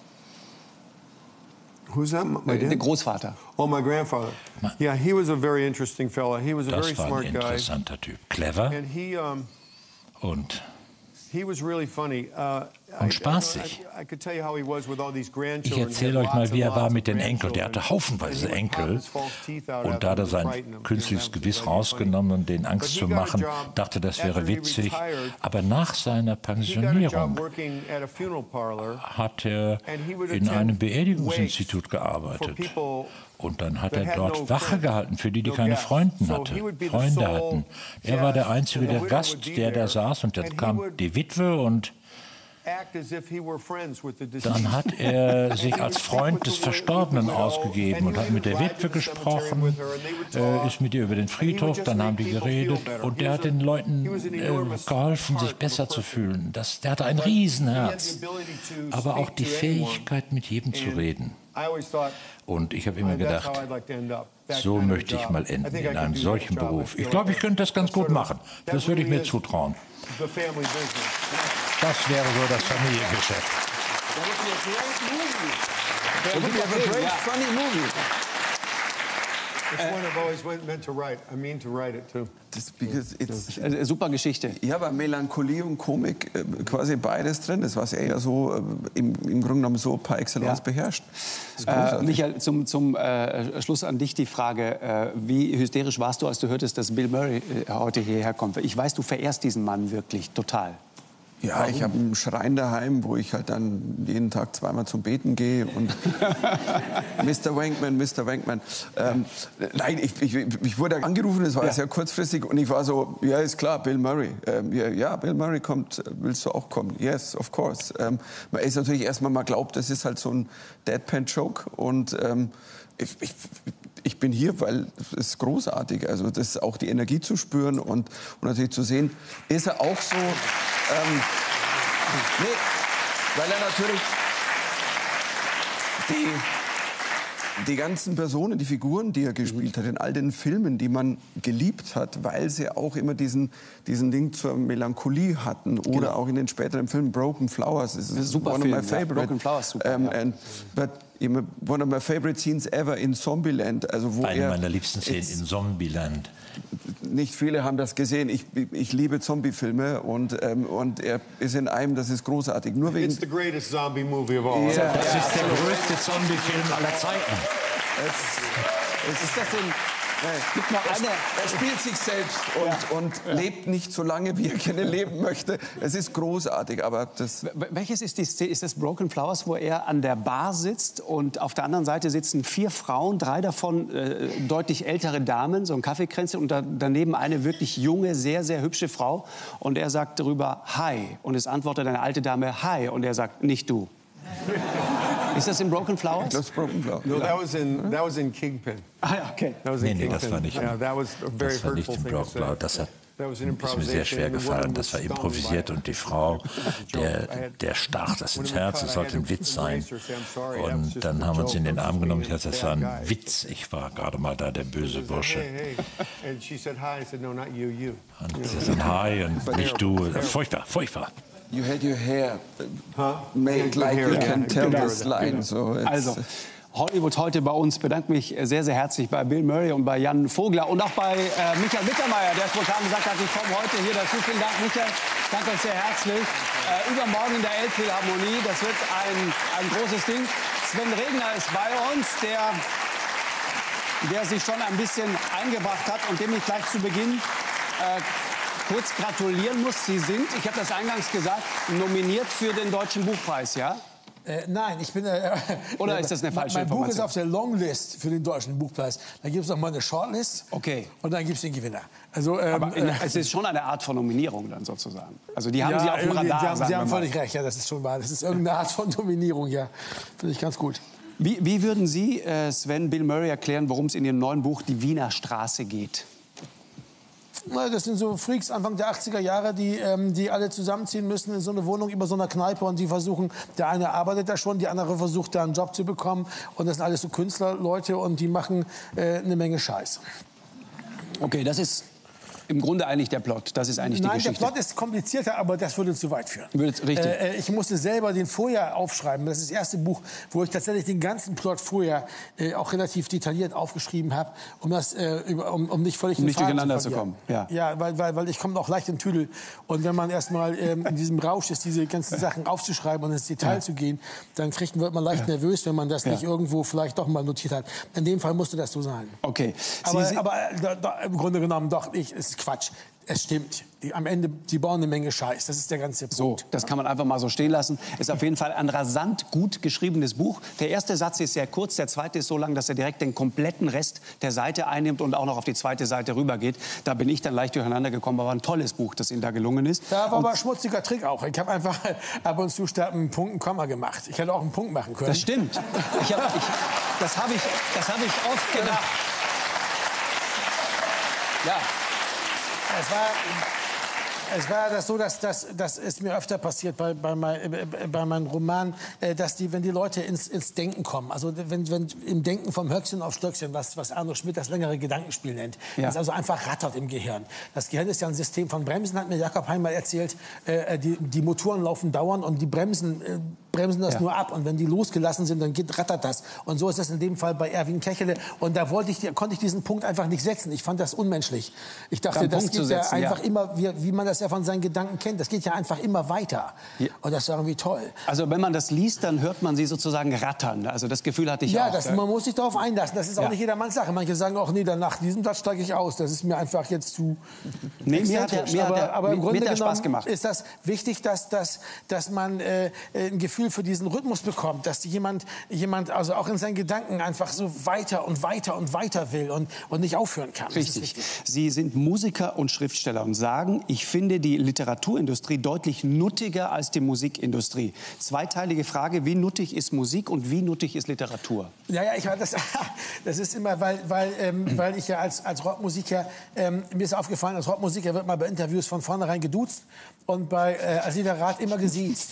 Who's that? My Der dad? Großvater. Oh, my grandfather. Yeah, he was a very interesting fellow. He was a very Das war ein smart guy. interessanter Typ. Clever And he, um, und he was really funny. Uh, und spaßig. Ich erzähle euch mal, wie er war mit den Enkeln. Der hatte haufenweise Enkel. Und da hat er sein künstliches Gebiss rausgenommen, um denen Angst zu machen, dachte, das wäre witzig. Aber nach seiner Pensionierung hat er in einem Beerdigungsinstitut gearbeitet. Und dann hat er dort Wache gehalten für die, die keine Freunde hatten, Freunde hatten. Er war der einzige der Gast, der da saß, und dann kam die Witwe und dann hat er sich als Freund des Verstorbenen ausgegeben und hat mit der Witwe gesprochen, äh, ist mit ihr über den Friedhof, dann haben die geredet und der hat den Leuten äh, geholfen, sich besser zu fühlen. Das, der hatte ein Riesenherz, aber auch die Fähigkeit, mit jedem zu reden. Und ich habe immer gedacht, so möchte ich mal enden, in einem solchen Beruf. Ich glaube, ich könnte das ganz gut machen. Das würde ich mir zutrauen. Das wäre so das Familiengeschäft. That would be a great, funny movie. It's one I've always meant to write. I mean to write it too. Das, because it's, äh, super Geschichte. Ja, aber Melancholie und Komik, äh, quasi beides drin ist, was er ja so äh, im, im Grunde genommen so par excellence ja. beherrscht. Äh, Michael, zum, zum äh, Schluss an dich die Frage, äh, wie hysterisch warst du, als du hörtest, dass Bill Murray äh, heute hierher kommt? Ich weiß, du verehrst diesen Mann wirklich total. Ja, Warum? Ich habe einen Schrein daheim, wo ich halt dann jeden Tag zweimal zum Beten gehe und Mister Wankman, Mister Wankman. Ähm, nein, ich, ich, ich wurde angerufen, es war ja. sehr kurzfristig und ich war so, ja, ist klar, Bill Murray. Ähm, ja, ja, Bill Murray kommt, willst du auch kommen? Yes, of course. Ähm, man ist natürlich erstmal mal glaubt, das ist halt so ein Deadpan-Joke und ähm, ich, ich, ich bin hier, weil es ist großartig. Also das ist auch die Energie zu spüren und, und natürlich zu sehen, ist er auch so. Ähm, nee, weil er natürlich die, die ganzen Personen, die Figuren, die er gespielt hat, in all den Filmen, die man geliebt hat, weil sie auch immer diesen, diesen Ding zur Melancholie hatten. Oder genau. auch in den späteren Filmen Broken Flowers. Das ist super one Film, of my favorite. Ja, Broken Flowers, super. Um, ja. and, but one of my favorite scenes ever in Zombieland. Also wo Eine er, meiner liebsten Szenen in Zombieland. Nicht viele haben das gesehen. Ich, ich liebe Zombiefilme und, ähm, und er ist in einem, das ist großartig. Nur wegen It's the greatest zombie movie of all. Ja, das ist der größte Zombiefilm aller Zeiten. Es, es ist das denn, Gibt noch eine. Er spielt sich selbst und, ja. und ja. lebt nicht so lange, wie er gerne leben möchte. Es ist großartig, aber das... Welches ist die Szene? Ist das Broken Flowers, wo er an der Bar sitzt und auf der anderen Seite sitzen vier Frauen, drei davon äh, deutlich ältere Damen, so ein Kaffeekränzchen und da, daneben eine wirklich junge, sehr, sehr hübsche Frau und er sagt darüber Hi und es antwortet eine alte Dame Hi und er sagt nicht du. Ist das in Broken Flowers? Das ist Broken Flowers. No, that was in that was in Kingpin. Ah, ja, okay. That was in nee, nee, das war nicht. Yeah, that was a very das war nicht in Broken Flowers. Das hat ist mir sehr schwer gefallen. Das war improvisiert und die Frau, der, der stach das ins Herz. Das sollte ein Witz sein. Und dann haben wir uns in den Arm genommen. Ich dachte, das war ein Witz. Ich war gerade mal da der böse Bursche. Und sie sagt Hi und nicht du. Furchtbar, furchtbar. You had your hair made like you can tell this line. So also, Hollywood heute bei uns. Bedanke mich sehr, sehr herzlich bei Bill Murray und bei Jan Vogler und auch bei äh, Michael Mittermeier, der spontan gesagt hat, ich komme heute hier dazu. Vielen Dank, Michael. Danke euch sehr herzlich. Äh, übermorgen in der Elbphilharmonie. Das wird ein, ein großes Ding. Sven Regner ist bei uns, der, der sich schon ein bisschen eingebracht hat und dem ich gleich zu Beginn äh, kurz gratulieren muss. Sie sind, ich habe das eingangs gesagt, nominiert für den Deutschen Buchpreis, ja? Äh, nein, ich bin... Äh, Oder ist das eine falsche mein Information? Buch ist auf der Longlist für den Deutschen Buchpreis. Dann gibt es noch mal eine Shortlist. Okay. Und dann gibt es den Gewinner. Also, ähm, Aber in, es ist schon eine Art von Nominierung dann sozusagen. Also die haben ja, Sie auf dem Radar, die haben, sagen Sie haben wir mal. völlig recht, ja, das ist schon wahr. Das ist irgendeine Art von Nominierung, ja. Finde ich ganz gut. Wie, wie würden Sie, äh, Sven, Bill Murray erklären, worum es in Ihrem neuen Buch Die Wiener Straße geht? Das sind so Freaks Anfang der achtziger Jahre, die, ähm, die alle zusammenziehen müssen in so eine Wohnung über so einer Kneipe und die versuchen, der eine arbeitet da schon, die andere versucht da einen Job zu bekommen und das sind alles so Künstlerleute und die machen äh, eine Menge Scheiß. Okay, das ist im Grunde eigentlich der Plot. Das ist eigentlich Nein, die Geschichte. Der Plot ist komplizierter, aber das würde zu weit führen. Würde, richtig. Äh, ich musste selber den vorher aufschreiben. Das ist das erste Buch, wo ich tatsächlich den ganzen Plot vorher äh, auch relativ detailliert aufgeschrieben habe, um das, äh, um, um nicht völlig um nicht durcheinander zu, zu kommen. Ja, ja weil, weil, weil ich komme auch leicht in Tüdel. Und wenn man erstmal ähm, in diesem Rausch ist, diese ganzen Sachen aufzuschreiben und ins Detail ja. zu gehen, dann kriegt, wird man leicht ja. nervös, wenn man das ja. nicht irgendwo vielleicht doch mal notiert hat. In dem Fall musste das so sein. Okay. Aber, aber da, da, im Grunde genommen doch nicht, es ist Quatsch. Es stimmt. Die, am Ende, die bauen eine Menge Scheiß. Das ist der ganze Punkt. So, das kann man einfach mal so stehen lassen. Ist auf jeden Fall ein rasant gut geschriebenes Buch. Der erste Satz ist sehr kurz, der zweite ist so lang, dass er direkt den kompletten Rest der Seite einnimmt und auch noch auf die zweite Seite rübergeht. Da bin ich dann leicht durcheinander gekommen, aber ein tolles Buch, das Ihnen da gelungen ist. Da war aber ein schmutziger Trick auch. Ich habe einfach ab und zu statt einen Punkt ein Komma gemacht. Ich hätte auch einen Punkt machen können. Das stimmt. Ich hab, ich, das habe ich, das hab ich oft gedacht. Ja. Es war, es war das so, dass, dass, das ist mir öfter passiert bei, bei, mein, bei meinem Roman, dass die, wenn die Leute ins, ins Denken kommen, also wenn, wenn im Denken vom Höchstchen auf Stöckchen, was, was Arno Schmidt das längere Gedankenspiel nennt, ja. das also einfach rattert im Gehirn. Das Gehirn ist ja ein System von Bremsen, hat mir Jakob Hein mal erzählt, die, die Motoren laufen dauernd und die Bremsen bremsen das ja. nur ab. Und wenn die losgelassen sind, dann geht, rattert das. Und so ist das in dem Fall bei Erwin Kechele. Und da wollte ich, konnte ich diesen Punkt einfach nicht setzen. Ich fand das unmenschlich. Ich dachte, das geht ja einfach ja. immer, wie, wie man das ja von seinen Gedanken kennt, das geht ja einfach immer weiter. Ja. Und das war irgendwie toll. Also wenn man das liest, dann hört man sie sozusagen rattern. Also das Gefühl hatte ich ja, auch. Ja, man muss sich darauf einlassen. Das ist auch ja. nicht jedermanns Sache. Manche sagen auch, nee, dann nach diesem Satz steige ich aus. Das ist mir einfach jetzt zu... Nee, mir hat, der, mir aber, hat der, aber im Grunde genommen Spaß gemacht. Ist das wichtig, dass, dass, dass man äh, ein Gefühl für diesen Rhythmus bekommt, dass jemand, jemand also auch in seinen Gedanken einfach so weiter und weiter und weiter will und, und nicht aufhören kann. Richtig. Sie sind Musiker und Schriftsteller und sagen, ich finde die Literaturindustrie deutlich nuttiger als die Musikindustrie. Zweiteilige Frage, wie nuttig ist Musik und wie nuttig ist Literatur? Ja, ja, ich, das, das ist immer, weil, weil, ähm, weil ich ja als, als Rockmusiker, ähm, mir ist aufgefallen, als Rockmusiker wird man bei Interviews von vornherein geduzt und bei, äh, als Literat immer gesiezt.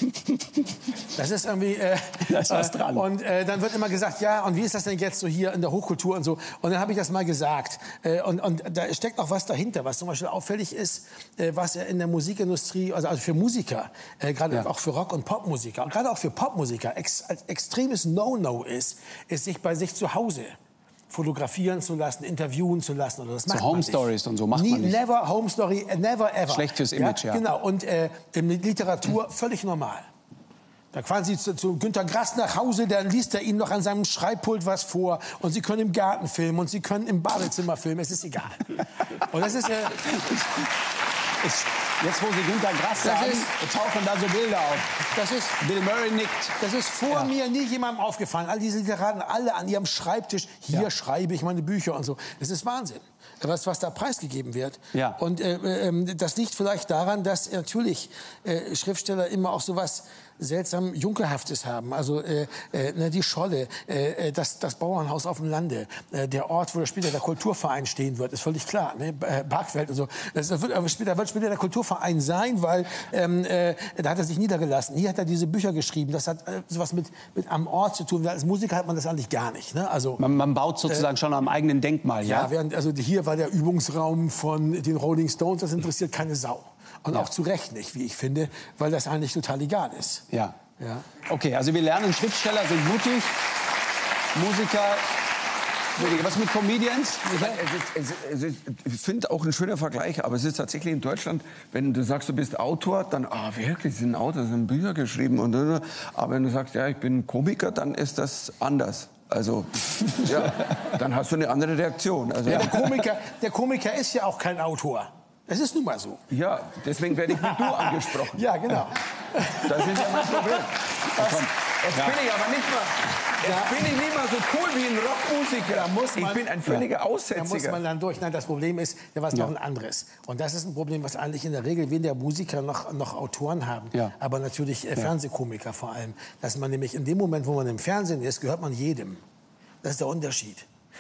Das ist irgendwie... Äh, da ist was dran. Und äh, dann wird immer gesagt, ja, und wie ist das denn jetzt so hier in der Hochkultur und so. Und dann habe ich das mal gesagt. Äh, und, und da steckt auch was dahinter, was zum Beispiel auffällig ist, äh, was in der Musikindustrie, also, also für Musiker, äh, gerade ja. auch für Rock- und Popmusiker, und gerade auch für Popmusiker, ex, als extremes No-No ist, ist sich bei sich zu Hause fotografieren zu lassen, interviewen zu lassen. Oder das macht so Home Stories und so macht man nicht. Never Home Story, never ever. Schlecht fürs Image, ja. ja. Genau, und äh, in Literatur völlig normal. Da fahren Sie zu, zu Günter Grass nach Hause, dann liest er Ihnen noch an seinem Schreibpult was vor. Und Sie können im Garten filmen und Sie können im Badezimmer filmen. Es ist egal. Und das ist... Äh, ist jetzt, wo Sie Günter Grass sagen, ist, tauchen da so Bilder auf. Das ist, Bill Murray nickt. Das ist vor ja. mir nie jemandem aufgefallen. All diese Literaten, alle an ihrem Schreibtisch. Hier ja. schreibe ich meine Bücher und so. Das ist Wahnsinn. Was, was da preisgegeben wird. Ja. Und äh, äh, das liegt vielleicht daran, dass natürlich äh, Schriftsteller immer auch so was seltsam Junkerhaftes haben. Also äh, äh, die Scholle, äh, das, das Bauernhaus auf dem Lande, äh, der Ort, wo später der Kulturverein stehen wird, ist völlig klar. Ne? Barkfeld und so. Das wird, aber später wird später der Kulturverein sein, weil ähm, äh, da hat er sich niedergelassen. Hier hat er diese Bücher geschrieben. Das hat äh, sowas mit, mit am Ort zu tun. Als Musiker hat man das eigentlich gar nicht. Ne? Also, man, man baut sozusagen äh, schon am eigenen Denkmal. Ja, ja während, also hier war der Übungsraum von den Rolling Stones. Das interessiert keine Sau. Und ja. auch zu Recht nicht, wie ich finde, weil das eigentlich total egal ist. Ja. ja. Okay, also wir lernen, Schriftsteller sind mutig, Musiker... Was mit Comedians? Ich finde auch ein schöner Vergleich, aber es ist tatsächlich in Deutschland, wenn du sagst, du bist Autor, dann, ah, wirklich, sie sind Autor, sie haben Bücher geschrieben. Und, aber wenn du sagst, ja, ich bin Komiker, dann ist das anders. Also, ja, dann hast du eine andere Reaktion. Also, ja, der, Komiker, der Komiker ist ja auch kein Autor. Das ist nun mal so. Ja, deswegen werde ich mit du angesprochen. Ja, genau. Das ist ja mein Problem. Das, jetzt ja. bin ich aber nicht mal, jetzt ja. bin ich nicht mal so cool wie ein Rockmusiker. Da muss man, ich bin ein völliger ja. Aussätziger. Da muss man dann durch. Nein, das Problem ist ja was ja. noch ein anderes. Und das ist ein Problem, was eigentlich in der Regel weder Musiker noch, noch Autoren haben. Ja. Aber natürlich äh, Fernsehkomiker vor allem. Dass man nämlich in dem Moment, wo man im Fernsehen ist, gehört man jedem. Das ist der Unterschied.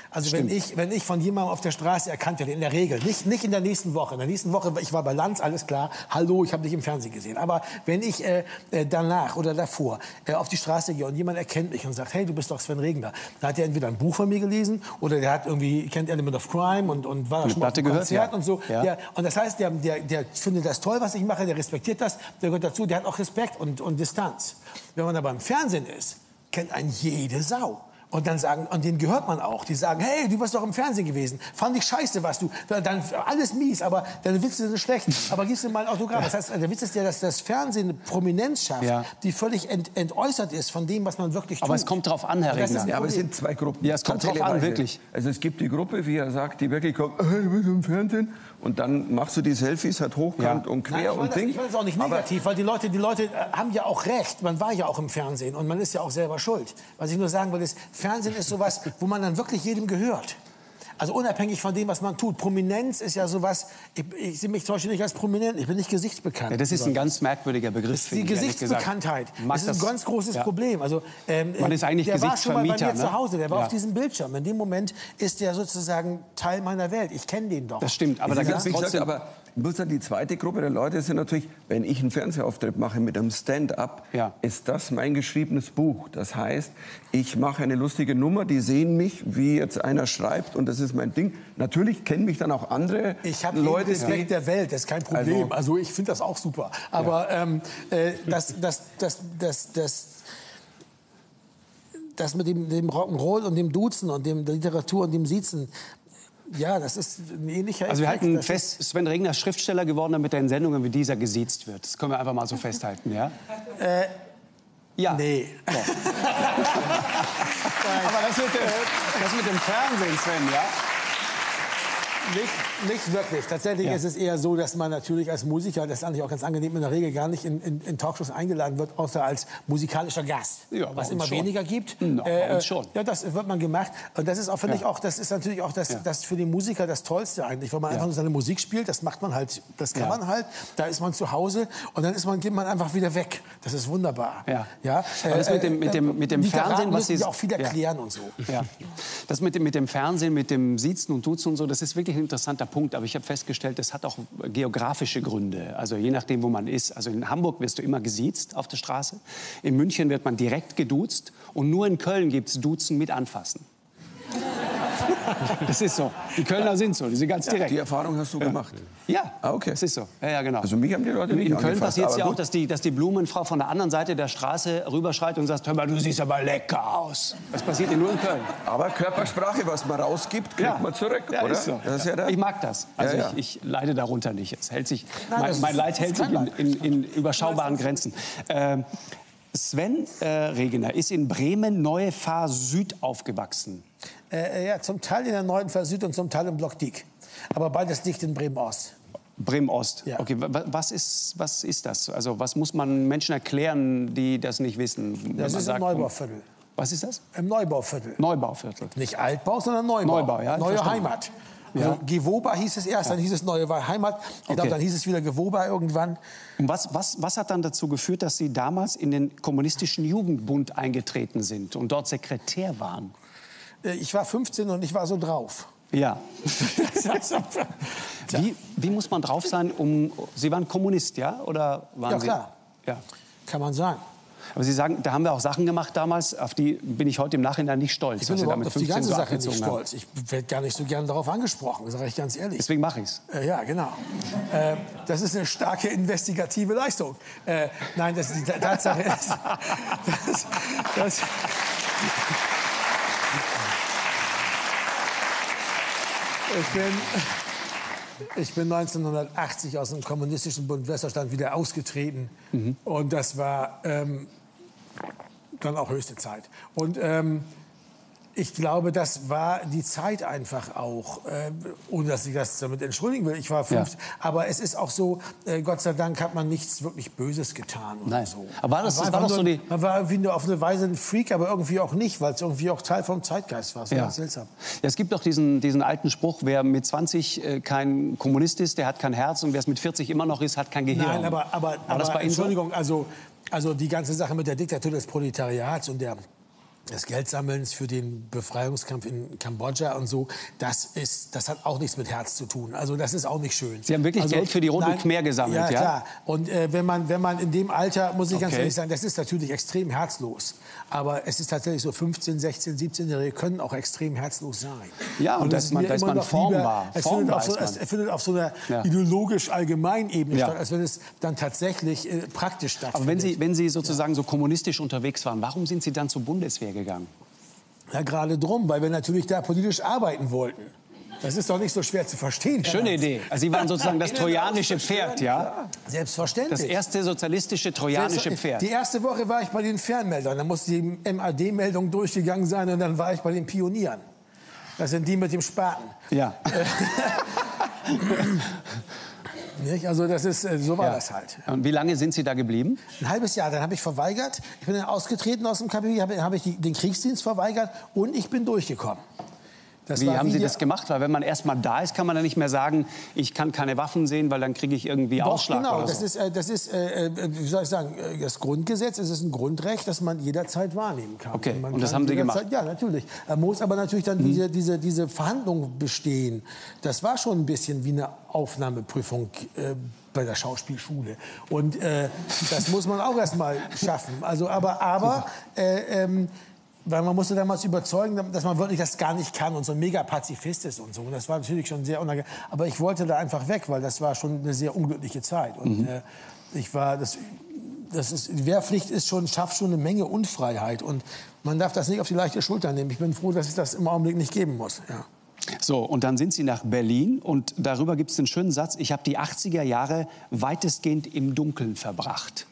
Also Stimmt. wenn ich, wenn ich von jemandem auf der Straße erkannt werde, in der Regel, nicht, nicht in der nächsten Woche. In der nächsten Woche, ich war bei Lanz, alles klar, hallo, ich habe dich im Fernsehen gesehen. Aber wenn ich äh, danach oder davor äh, auf die Straße gehe und jemand erkennt mich und sagt, hey, du bist doch Sven Regner, dann hat er entweder ein Buch von mir gelesen oder der hat irgendwie, kennt Element of Crime und, und war schon mal auf einem Konzert gehört, ja. und so. Ja. Ja, und das heißt, der, der, der findet das toll, was ich mache, der respektiert das, der gehört dazu, der hat auch Respekt und, und Distanz. Wenn man aber im Fernsehen ist, kennt einen jede Sau. Und dann sagen, und denen gehört man auch, die sagen, hey, du warst doch im Fernsehen gewesen, fand ich scheiße, was du, dann alles mies, aber deine Witze sind schlecht, aber gibst du mal ein Autogramm. Das heißt, der Witz ist ja, dass das Fernsehen eine Prominenz schafft, ja. die völlig ent, entäußert ist von dem, was man wirklich tut. Aber es kommt drauf an, Herr Regner. Ja, aber es sind zwei Gruppen. Ja, es kommt drauf an, wirklich. Also es gibt die Gruppe, wie er sagt, die wirklich kommt, hey, du bist im Fernsehen. Und dann machst du die Selfies halt hochkant ja. und quer. Nein, ich und das, Ding. Ich meine das auch nicht negativ, aber weil die Leute, die Leute haben ja auch recht. Man war ja auch im Fernsehen und man ist ja auch selber schuld. Was ich nur sagen will, ist, Fernsehen ist sowas, wo man dann wirklich jedem gehört. Also unabhängig von dem, was man tut. Prominenz ist ja sowas, ich, ich sehe mich zum Beispiel nicht als prominent, ich bin nicht gesichtsbekannt. Ja, das ist ein ganz merkwürdiger Begriff, finde ich. Die Gesichtsbekanntheit das ist ein ganz großes ja. Problem. Also, ähm, man ist eigentlich der war schon mal bei mir ne? zu Hause, der war ja. auf diesem Bildschirm. In dem Moment ist der sozusagen Teil meiner Welt. Ich kenne den doch. Das stimmt, aber da ganz ganz trotzdem... aber muss dann die zweite Gruppe der Leute sind natürlich, wenn ich einen Fernsehauftritt mache mit einem Stand-up, ja. ist das mein geschriebenes Buch. Das heißt, ich mache eine lustige Nummer, die sehen mich, wie jetzt einer schreibt und das ist mein Ding. Natürlich kennen mich dann auch andere ich habe Leute. Ich habe den Respekt der Welt, das ist kein Problem. Also, also ich finde das auch super. Aber ja. ähm, äh, das, das, das, das, das, das mit dem, dem Rock'n'Roll und dem Duzen und dem, der Literatur und dem Siezen, ja, das ist ein ähnlicher Effekt. Also wir halten fest, Sven Regner ist Schriftsteller geworden, damit er in Sendungen wie dieser gesiezt wird. Das können wir einfach mal so festhalten, ja? Äh, ja. Nee. So. Aber das mit, dem, das mit dem Fernsehen, Sven, ja? Nicht, nicht wirklich. Tatsächlich ja. ist es eher so, dass man natürlich als Musiker, das ist eigentlich auch ganz angenehm, in der Regel gar nicht in, in, in Talkshows eingeladen wird, außer als musikalischer Gast. Ja, was immer schon. weniger gibt. No, äh, bei uns schon. Ja, das wird man gemacht. Und das ist auch, finde ja. ich auch, das ist natürlich auch das, ja. das für den Musiker das Tollste eigentlich, wenn man ja. einfach nur seine Musik spielt. Das macht man halt, das kann ja. man halt. Da ist man zu Hause und dann ist man, geht man einfach wieder weg. Das ist wunderbar. Ja. Ja. Aber das mit dem, mit dem, mit dem Fernsehen, was Sie auch viel erklären ja. und so. Ja. Das mit dem, mit dem Fernsehen, mit dem Siezen und Duzen und so, das ist wirklich ein interessanter Punkt. Aber ich habe festgestellt, das hat auch geografische Gründe. Also je nachdem, wo man ist. Also in Hamburg wirst du immer gesiezt auf der Straße. In München wird man direkt geduzt. Und nur in Köln gibt es Duzen mit Anfassen. Das ist so. Die Kölner sind so, die sind ganz direkt. Die Erfahrung hast du gemacht? Ja, ah, okay. Das ist so. Ja, ja, genau. Also mich haben die Leute nicht In Köln passiert es ja gut. auch, dass die, dass die Blumenfrau von der anderen Seite der Straße rüberschreit und sagt, hör mal, du siehst aber lecker aus. Das passiert ja nur in Köln. Aber Körpersprache, was man rausgibt, kriegt ja. man zurück, ja, oder? Ist so. Das ist ja da. Ich mag das. Also ja, ja. Ich, ich leide darunter nicht. Es hält sich, Nein, mein, mein Leid hält sich in, in, in überschaubaren Grenzen. Ähm, Sven äh, Regner ist in Bremen Neue Fahr Süd aufgewachsen. Äh, ja, zum Teil in der Neuen Fahr Süd und zum Teil im Block Dieck. Aber beides dicht in Bremen-Ost. Bremen-Ost. Ja. Okay, was ist, was ist das? Also was muss man Menschen erklären, die das nicht wissen? Das ist sagt, im Neubauviertel. Was ist das? Im Neubauviertel. Neubauviertel. Nicht Altbau, sondern Neubau. Neubau, ja. Neue verstanden. Heimat. Also ja. Gewoba hieß es erst, dann hieß es Neue Heimat. Ich glaube, Okay. dann hieß es wieder Gewoba irgendwann. Und was, was, was hat dann dazu geführt, dass Sie damals in den kommunistischen Jugendbund eingetreten sind und dort Sekretär waren? Ich war fünfzehn und ich war so drauf. Ja. wie, wie muss man drauf sein, um... Sie waren Kommunist, ja? Oder waren Ja, Sie... klar. Ja. Kann man sagen. Aber Sie sagen, da haben wir auch Sachen gemacht damals, auf die bin ich heute im Nachhinein nicht stolz. Ich bin dass Sie überhaupt damit auf die ganze so Sache nicht abgezogen stolz. Ich werde gar nicht so gern darauf angesprochen, sage ich ganz ehrlich. Deswegen mache ich es. Äh, ja, genau. Äh, das ist eine starke investigative Leistung. Äh, nein, das, die Tatsache ist... Das, das, ich bin... Ich bin neunzehnhundertachtzig aus dem Kommunistischen Bund Westerstand wieder ausgetreten. Mhm. Und das war ähm, dann auch höchste Zeit. Und ähm, ich glaube, das war die Zeit einfach auch, äh, ohne dass ich das damit entschuldigen will. Ich war fünf, ja. Aber es ist auch so, äh, Gott sei Dank hat man nichts wirklich Böses getan. Oder Nein. So. Aber war das, man das war, war doch nur, so die... man war irgendwie nur auf eine Weise ein Freak, aber irgendwie auch nicht, weil es irgendwie auch Teil vom Zeitgeist war. Das war Ja. ganz seltsam. Ja, es gibt doch diesen, diesen alten Spruch, wer mit zwanzig äh, kein Kommunist ist, der hat kein Herz, und wer es mit vierzig immer noch ist, hat kein Gehirn. Nein, aber, aber, War das aber bei Ihnen so? Entschuldigung, also, also die ganze Sache mit der Diktatur des Proletariats und der des Geldsammelns für den Befreiungskampf in Kambodscha und so, das, ist, das hat auch nichts mit Herz zu tun. Also das ist auch nicht schön. Sie haben wirklich also, Geld für die Roten nein, Khmer gesammelt, ja? Ja, klar. Und äh, wenn, man, wenn man in dem Alter, muss ich ganz Okay. ehrlich sagen, das ist natürlich extrem herzlos. Aber es ist tatsächlich so, fünfzehn-, sechzehn-, siebzehnjährige können auch extrem herzlos sein. Ja, und, und das dass man, mir dass immer man noch formbar, lieber, es, formbar findet auf so, ist man. es findet auf so einer Ja. ideologisch-allgemeinen Ebene Ja. statt, als wenn es dann tatsächlich äh, praktisch stattfindet. Aber wenn Sie, wenn Sie sozusagen so kommunistisch unterwegs waren, warum sind Sie dann zur Bundeswehr gegangen? Ja, gerade drum, weil wir natürlich da politisch arbeiten wollten. Das ist doch nicht so schwer zu verstehen. Schöne Idee. Also Sie waren sozusagen das trojanische Pferd, ja? Selbstverständlich. Das erste sozialistische trojanische Pferd. Die erste Woche war ich bei den Fernmeldern. Da musste die M A D-Meldung durchgegangen sein und dann war ich bei den Pionieren. Das sind die mit dem Spaten. Ja. Nicht? Also das ist, so war Ja. das halt. Und wie lange sind Sie da geblieben? Ein halbes Jahr, dann habe ich verweigert. Ich bin dann ausgetreten aus dem K P I, habe, habe ich die, den Kriegsdienst verweigert und ich bin durchgekommen. Das Wie war haben wie Sie die- das gemacht? Weil wenn man erst mal da ist, kann man dann nicht mehr sagen, ich kann keine Waffen sehen, weil dann kriege ich irgendwie Doch, Ausschlag genau, oder das so. ist, äh, das ist äh, äh, wie soll ich sagen, äh, das Grundgesetz, es ist ein Grundrecht, das man jederzeit wahrnehmen kann. Okay, man und das kann haben Sie jederzeit- gemacht? Ja, natürlich. Da muss aber natürlich dann Mhm. diese, diese, diese Verhandlung bestehen. Das war schon ein bisschen wie eine Aufnahmeprüfung äh, bei der Schauspielschule. Und äh, das muss man auch erst mal schaffen. Also, aber, aber äh, ähm, weil man musste damals überzeugen, dass man wirklich das gar nicht kann und so ein Mega-Pazifist ist und so. Und das war natürlich schon sehr unangenehm. Aber ich wollte da einfach weg, weil das war schon eine sehr unglückliche Zeit. Und Mhm. äh, ich war, das, das ist, die Wehrpflicht ist schon, schafft schon eine Menge Unfreiheit. Und man darf das nicht auf die leichte Schulter nehmen. Ich bin froh, dass es das im Augenblick nicht geben muss. Ja. So, und dann sind Sie nach Berlin und darüber gibt es einen schönen Satz. Ich habe die achtziger Jahre weitestgehend im Dunkeln verbracht.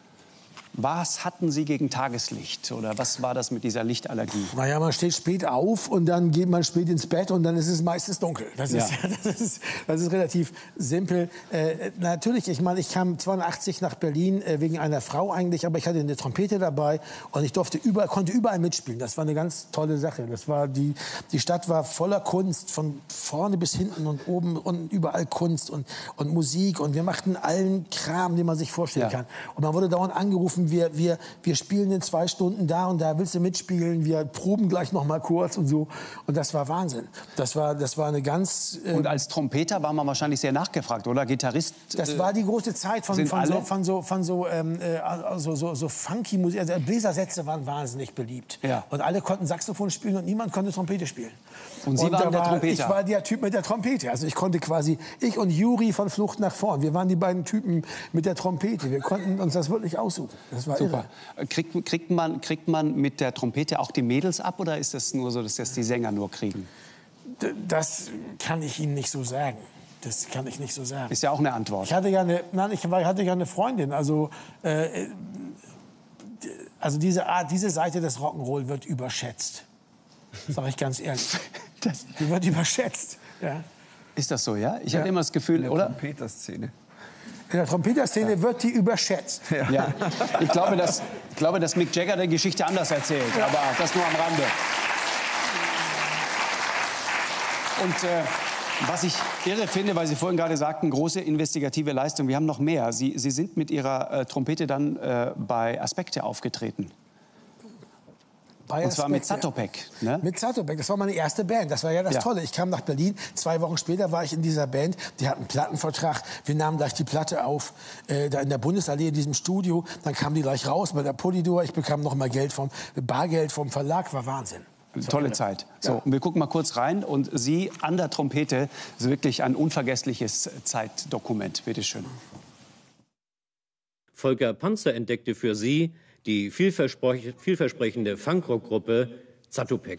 Was hatten Sie gegen Tageslicht oder was war das mit dieser Lichtallergie? Naja, man steht spät auf und dann geht man spät ins Bett und dann ist es meistens dunkel. Das, Ja. ist, das, ist, das ist relativ simpel. Äh, natürlich, ich meine, ich kam zweiundachtzig nach Berlin äh, wegen einer Frau eigentlich, aber ich hatte eine Trompete dabei und ich durfte überall, konnte überall mitspielen. Das war eine ganz tolle Sache. Das war die, die Stadt war voller Kunst, von vorne bis hinten und oben und überall Kunst und, und Musik. Und wir machten allen Kram, den man sich vorstellen Ja. kann. Und man wurde dauernd angerufen, wir, wir, wir spielen in zwei Stunden da und da, willst du mitspielen? Wir proben gleich noch mal kurz und so. Und das war Wahnsinn. Das war, das war eine ganz... Äh, Und als Trompeter war man wahrscheinlich sehr nachgefragt, oder? Gitarrist? das äh, war die große Zeit von, sind von so, alle? von so, von so, ähm, äh, also so, so funky Musik. Also Bläsersätze waren wahnsinnig beliebt. Ja. Und alle konnten Saxophon spielen und niemand konnte Trompete spielen. Und Sie waren da der war, Trompeter? Ich war der Typ mit der Trompete. Also ich konnte quasi, ich und Juri von Flucht nach vorn, wir waren die beiden Typen mit der Trompete. Wir konnten uns das wirklich aussuchen. Das war Super. irre. Kriegt, kriegt, man, kriegt man mit der Trompete auch die Mädels ab oder ist das nur so, dass das die Sänger nur kriegen? D- Das kann ich Ihnen nicht so sagen. Das kann ich nicht so sagen. Ist ja auch eine Antwort. Ich hatte ja eine, nein, ich war- ich hatte ja eine Freundin. Also, äh, also diese Art, diese Seite des Rock'n'Roll wird überschätzt. Sag ich ganz ehrlich. Das, Die wird überschätzt. Ja. ist das so, ja? Ich Ja. hatte immer das Gefühl, In der oder? Trompeterszene. In der Trompeterszene wird die überschätzt. Ja. Ich glaube, dass, ich glaube, dass Mick Jagger die Geschichte anders erzählt, aber das nur am Rande. Und äh, was ich irre finde, weil Sie vorhin gerade sagten, große investigative Leistung, wir haben noch mehr. Sie, Sie sind mit Ihrer äh, Trompete dann äh, bei Aspekte aufgetreten. Bei Und zwar mit Aspekte. Zatopek, ne? Mit Zatopek, das war meine erste Band. Das war ja das Ja. Tolle. Ich kam nach Berlin, zwei Wochen später war ich in dieser Band. Die hatten einen Plattenvertrag. Wir nahmen gleich die Platte auf, äh, da in der Bundesallee in diesem Studio. Dann kamen die gleich raus bei der Polydor. Ich bekam noch mal Geld vom Bargeld vom Verlag. War Wahnsinn. Das war Tolle irre. Zeit. So, Ja. und wir gucken mal kurz rein. Und Sie an der Trompete, das ist wirklich ein unvergessliches Zeitdokument. Bitte schön. Volker Panzer entdeckte für sie die vielversprech vielversprechende Funkrock-Gruppe Zatopek.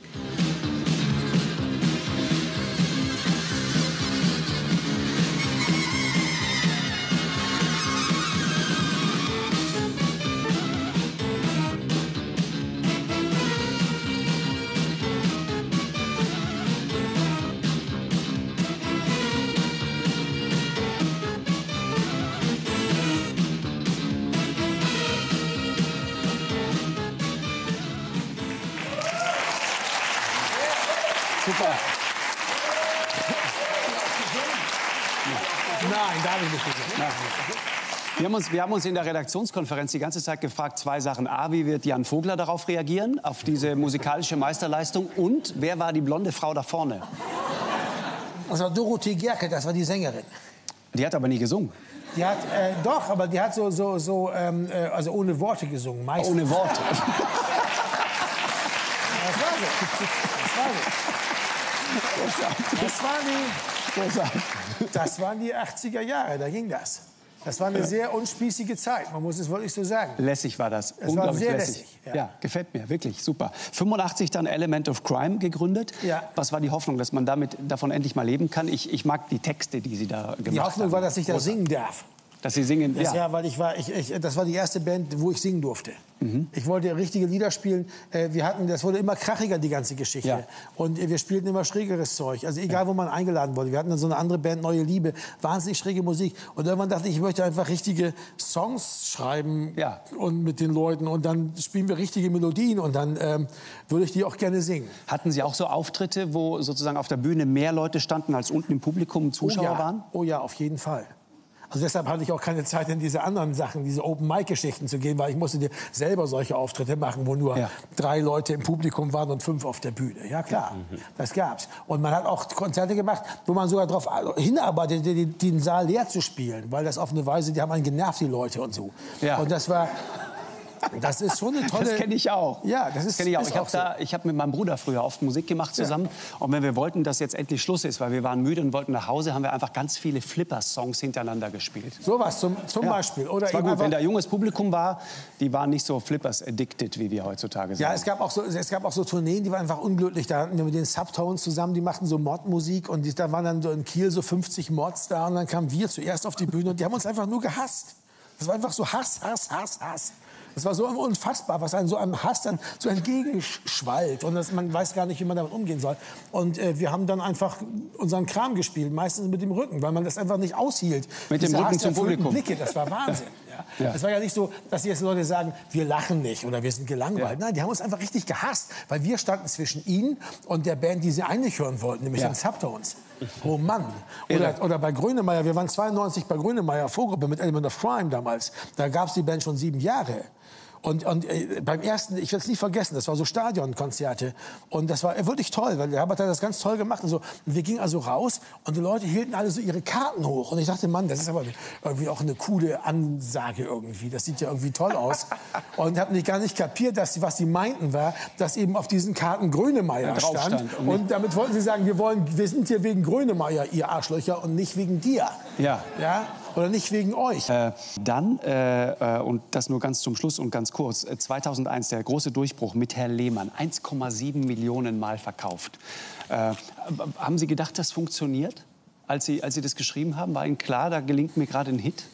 Super. Nein, da habe ich nicht gesehen. Wir haben, uns, wir haben uns in der Redaktionskonferenz die ganze Zeit gefragt, zwei Sachen. A, wie wird Jan Vogler darauf reagieren, auf diese musikalische Meisterleistung? Und wer war die blonde Frau da vorne? Also Dorothee Gerke, das war die Sängerin. Die hat aber nie gesungen. Die hat, äh, doch, aber die hat so, so, so ähm, äh, also ohne Worte gesungen. Meistens. Ohne Worte. Das war so. Das war so. Das waren die, das waren die achtziger Jahre, da ging das. Das war eine sehr unspießige Zeit, man muss es wirklich so sagen. Lässig war das. Es Unglaublich war sehr lässig. lässig. Ja. Ja, gefällt mir, wirklich super. fünfundachtzig dann Element of Crime gegründet. Ja. Was war die Hoffnung, dass man damit, davon endlich mal leben kann? Ich, ich mag die Texte, die Sie da gemacht haben. Die Hoffnung war, dass ich das singen darf. Dass Sie singen, das, ja. ja, weil ich war, ich, ich, das war die erste Band, wo ich singen durfte. Mhm. Ich wollte richtige Lieder spielen. Wir hatten, das wurde immer krachiger, die ganze Geschichte. Ja. Und wir spielten immer schrägeres Zeug. Also egal, wo man eingeladen wurde. Wir hatten dann so eine andere Band, Neue Liebe, wahnsinnig schräge Musik. Und irgendwann dachte ich, ich möchte einfach richtige Songs schreiben ja. und mit den Leuten. Und dann spielen wir richtige Melodien und dann ähm, würde ich die auch gerne singen. Hatten Sie auch so Auftritte, wo sozusagen auf der Bühne mehr Leute standen, als unten im Publikum Zuschauer oh ja. waren? Oh ja, auf jeden Fall. Also deshalb hatte ich auch keine Zeit, in diese anderen Sachen, diese Open-Mic-Geschichten zu gehen, weil ich musste dir selber solche Auftritte machen, wo nur ja. drei Leute im Publikum waren und fünf auf der Bühne. Ja klar, mhm. das gab's. Und man hat auch Konzerte gemacht, wo man sogar darauf hinarbeitet, den, den Saal leer zu spielen, weil das auf eine Weise, die haben einen genervt, die Leute und so. Ja. Und das war... Das ist schon eine tolle... Das kenne ich auch. Ja, das ist, das ich auch. Ist ich habe so. hab mit meinem Bruder früher oft Musik gemacht zusammen. Ja. Und wenn wir wollten, dass jetzt endlich Schluss ist, weil wir waren müde und wollten nach Hause, haben wir einfach ganz viele Flipper-Songs hintereinander gespielt. Sowas zum, zum ja. Beispiel. Oder das war gut, wenn da junges Publikum war, die waren nicht so Flippers-addicted, wie wir heutzutage sind. Ja, es gab, auch so, es gab auch so Tourneen, die waren einfach unglücklich. Da hatten wir mit den Subtones zusammen, die machten so Mod-Musik. Und die, da waren dann so in Kiel so fünfzig Mods da. Und dann kamen wir zuerst auf die Bühne und die haben uns einfach nur gehasst. Das war einfach so Hass, Hass, Hass, Hass. Das war so unfassbar, was einem so einem Hass dann so entgegenschwallt. Und das, man weiß gar nicht, wie man damit umgehen soll. Und äh, wir haben dann einfach unseren Kram gespielt, meistens mit dem Rücken, weil man das einfach nicht aushielt. Mit dem Rücken zum Publikum. Blicke, das war Wahnsinn. Ja. Ja. Es war ja nicht so, dass jetzt Leute sagen, wir lachen nicht oder wir sind gelangweilt. Ja. Nein, die haben uns einfach richtig gehasst, weil wir standen zwischen ihnen und der Band, die sie eigentlich hören wollten, nämlich ja. den Subtones. Oh Mann. Oder, oder bei Grönemeyer, wir waren zweiundneunzig bei Grönemeyer, Vorgruppe mit Element of Crime damals. Da gab es die Band schon sieben Jahre. Und, und äh, beim ersten, ich werde es nie vergessen, das war so Stadionkonzerte. Und das war wirklich toll, weil der Herbert hat das ganz toll gemacht. Und, so. Und wir gingen also raus und die Leute hielten alle so ihre Karten hoch. Und ich dachte, Mann, das ist aber irgendwie auch eine coole Ansage irgendwie. Das sieht ja irgendwie toll aus. Und habe nicht gar nicht kapiert, dass, was sie meinten war, dass eben auf diesen Karten Grönemeyer ja, stand. stand. Und, und damit wollten sie sagen, wir, wollen, wir sind hier wegen Grönemeyer, ihr Arschlöcher, und nicht wegen dir. Ja. Ja? Oder nicht wegen euch. Äh, dann, äh, und das nur ganz zum Schluss und ganz kurz, zweitausendeins, der große Durchbruch mit Herr Lehmann, eins Komma sieben Millionen Mal verkauft. Äh, haben Sie gedacht, das funktioniert, als Sie, als Sie das geschrieben haben? War Ihnen klar, da gelingt mir gerade ein Hit?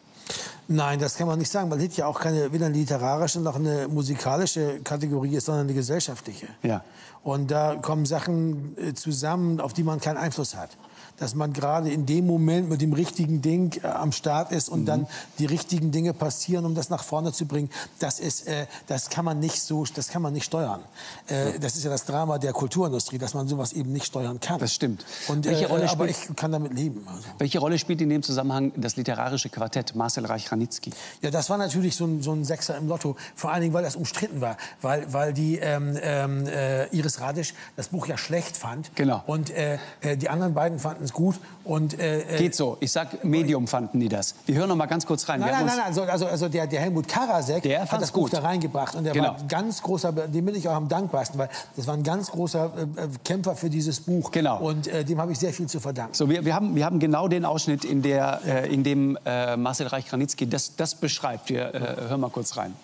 Nein, das kann man nicht sagen, weil Hit ja auch keine, weder eine literarische noch eine musikalische Kategorie ist, sondern eine gesellschaftliche. Ja. Und da kommen Sachen zusammen, auf die man keinen Einfluss hat. Dass man gerade in dem Moment mit dem richtigen Ding äh, am Start ist und mhm. dann die richtigen Dinge passieren, um das nach vorne zu bringen, das ist, äh, das kann man nicht so, das kann man nicht steuern. Äh, ja. Das ist ja das Drama der Kulturindustrie, dass man sowas eben nicht steuern kann. Das stimmt. Und, welche äh, Rolle aber spielt, ich kann damit leben. Also. Welche Rolle spielt in dem Zusammenhang das literarische Quartett Marcel Reich-Ranitzky? Ja, das war natürlich so ein, so ein Sechser im Lotto, vor allen Dingen, weil das umstritten war, weil, weil die ähm, äh, Iris Radisch das Buch ja schlecht fand. Genau. Und äh, die anderen beiden fanden es gut. Und, äh, Geht so. Ich sag, Medium fanden die das. Wir hören noch mal ganz kurz rein. Nein, nein, nein, also, also, also der, der Helmut Karasek der hat das gut. Buch da reingebracht. Und der genau. war ein ganz großer, dem bin ich auch am dankbarsten, weil das war ein ganz großer äh, Kämpfer für dieses Buch. Genau. Und äh, dem habe ich sehr viel zu verdanken. So, wir, wir, haben, wir haben genau den Ausschnitt, in, der, äh, in dem äh, Marcel Reich-Ranitzky das, das beschreibt. Wir äh, hören mal kurz rein.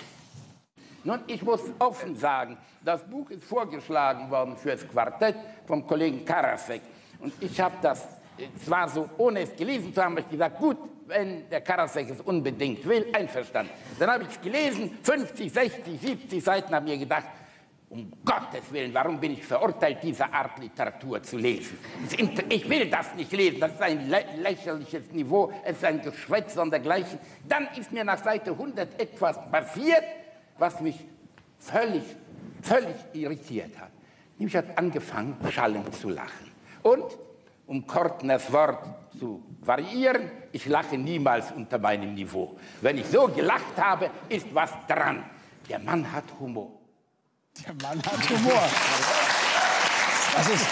Nun, ich muss offen sagen, das Buch ist vorgeschlagen worden für das Quartett vom Kollegen Karasek. Und ich habe das zwar so, ohne es gelesen zu haben, habe ich gesagt, gut, wenn der Karasek es unbedingt will, einverstanden. Dann habe ich es gelesen, fünfzig, sechzig, siebzig Seiten, habe mir gedacht, um Gottes Willen, warum bin ich verurteilt, diese Art Literatur zu lesen? Ich will das nicht lesen, das ist ein lä lächerliches Niveau, es ist ein Geschwätz und dergleichen. Dann ist mir nach Seite hundert etwas passiert, was mich völlig, völlig irritiert hat. Nämlich hat angefangen, schallend zu lachen. Und um Kortners Wort zu variieren, ich lache niemals unter meinem Niveau. Wenn ich so gelacht habe, ist was dran. Der Mann hat Humor. Der Mann hat Humor. Das ist...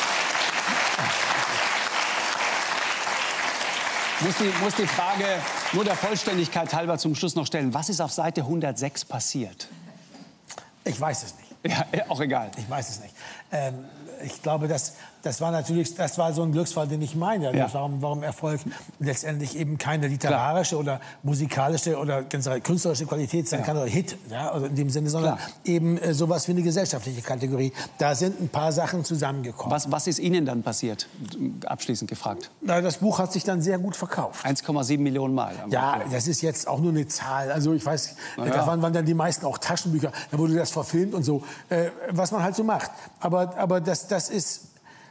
Muss die, muss die Frage nur der Vollständigkeit halber zum Schluss noch stellen. Was ist auf Seite hundertsechs passiert? Ich weiß es nicht. Ja, auch egal. Ich weiß es nicht. Ähm, ich glaube, das, das war natürlich, das war so ein Glücksfall, den ich meine. Ja. Warum, warum Erfolg letztendlich eben keine literarische Klar. oder musikalische oder künstlerische Qualität sein ja. kann oder Hit, ja, also in dem Sinne, sondern Klar. eben äh, sowas wie eine gesellschaftliche Kategorie. Da sind ein paar Sachen zusammengekommen. Was, was ist Ihnen dann passiert? Abschließend gefragt. Na, das Buch hat sich dann sehr gut verkauft. eins Komma sieben Millionen Mal. Ja, das ist jetzt auch nur eine Zahl. Also ich weiß, ja. da waren, waren dann die meisten auch Taschenbücher. Da wurde das verfilmt und so, äh, was man halt so macht. Aber, aber das, das ist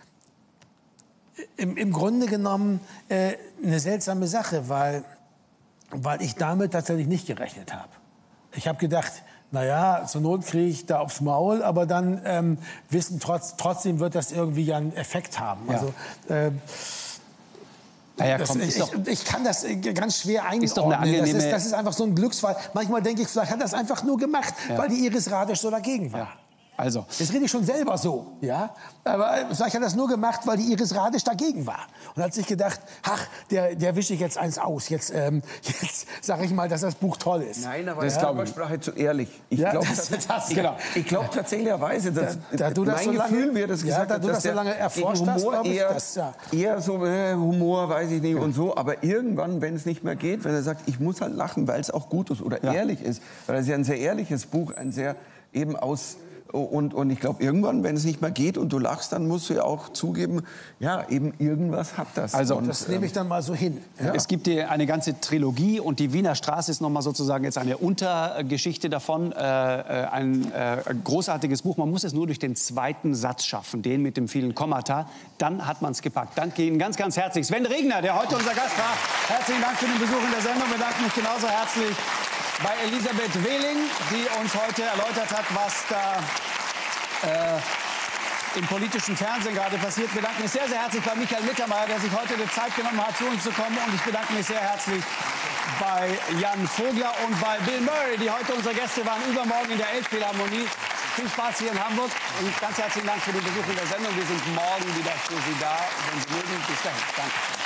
im, im Grunde genommen äh, eine seltsame Sache, weil, weil ich damit tatsächlich nicht gerechnet habe. Ich habe gedacht, naja, zur Not kriege ich da aufs Maul, aber dann ähm, wissen trotz, trotzdem wird das irgendwie ja einen Effekt haben. Ja. Also, äh, Naja, komm, das, ich, ich kann das ganz schwer einordnen. Ist doch eine angenehme... das, ist, das ist einfach so ein Glücksfall. Manchmal denke ich, vielleicht hat er das einfach nur gemacht, ja. weil die Iris Radisch so dagegen war. Ja. Also. Das rede ich schon selber so, ja. Aber vielleicht hat er das nur gemacht, weil die Iris Radisch dagegen war. Und hat sich gedacht, ach, der, der wische ich jetzt eins aus. Jetzt, ähm, jetzt sage ich mal, dass das Buch toll ist. Nein, aber das ist Körpersprache zu ehrlich. Ich ja, glaube genau. ich glaub tatsächlicherweise, dass da, da du das mein so lange, Gefühl wird es gesagt, ja, da du dass das so lange erforscht Humor hast, eher, das, ja. eher so äh, Humor, weiß ich nicht und so. Aber irgendwann, wenn es nicht mehr geht, wenn er sagt, ich muss halt lachen, weil es auch gut ist oder ja. ehrlich ist, weil es ja ein sehr ehrliches Buch, ein sehr eben aus Und, und ich glaube, irgendwann, wenn es nicht mehr geht und du lachst, dann musst du ja auch zugeben, ja, eben irgendwas hat das. Also, und, das nehme ich dann mal so hin. Ja. Es gibt hier eine ganze Trilogie und die Wiener Straße ist noch mal sozusagen jetzt eine Untergeschichte davon. Äh, ein äh, großartiges Buch. Man muss es nur durch den zweiten Satz schaffen, den mit dem vielen Kommata. Dann hat man es gepackt. Danke Ihnen ganz, ganz herzlich. Sven Regner, der heute unser Gast war. Herzlichen Dank für den Besuch in der Sendung. Wir bedanken mich genauso herzlich bei Elisabeth Wehling, die uns heute erläutert hat, was da äh, im politischen Fernsehen gerade passiert. Ich bedanke mich sehr, sehr herzlich bei Michael Mittermeier, der sich heute die Zeit genommen hat, zu uns zu kommen. Und ich bedanke mich sehr herzlich bei Jan Vogler und bei Bill Murray, die heute unsere Gäste waren, übermorgen in der Elbphilharmonie. Viel Spaß hier in Hamburg und ganz herzlichen Dank für den Besuch in der Sendung. Wir sind morgen wieder für Sie da, wenn Sie mögen. Bis dahin. Danke.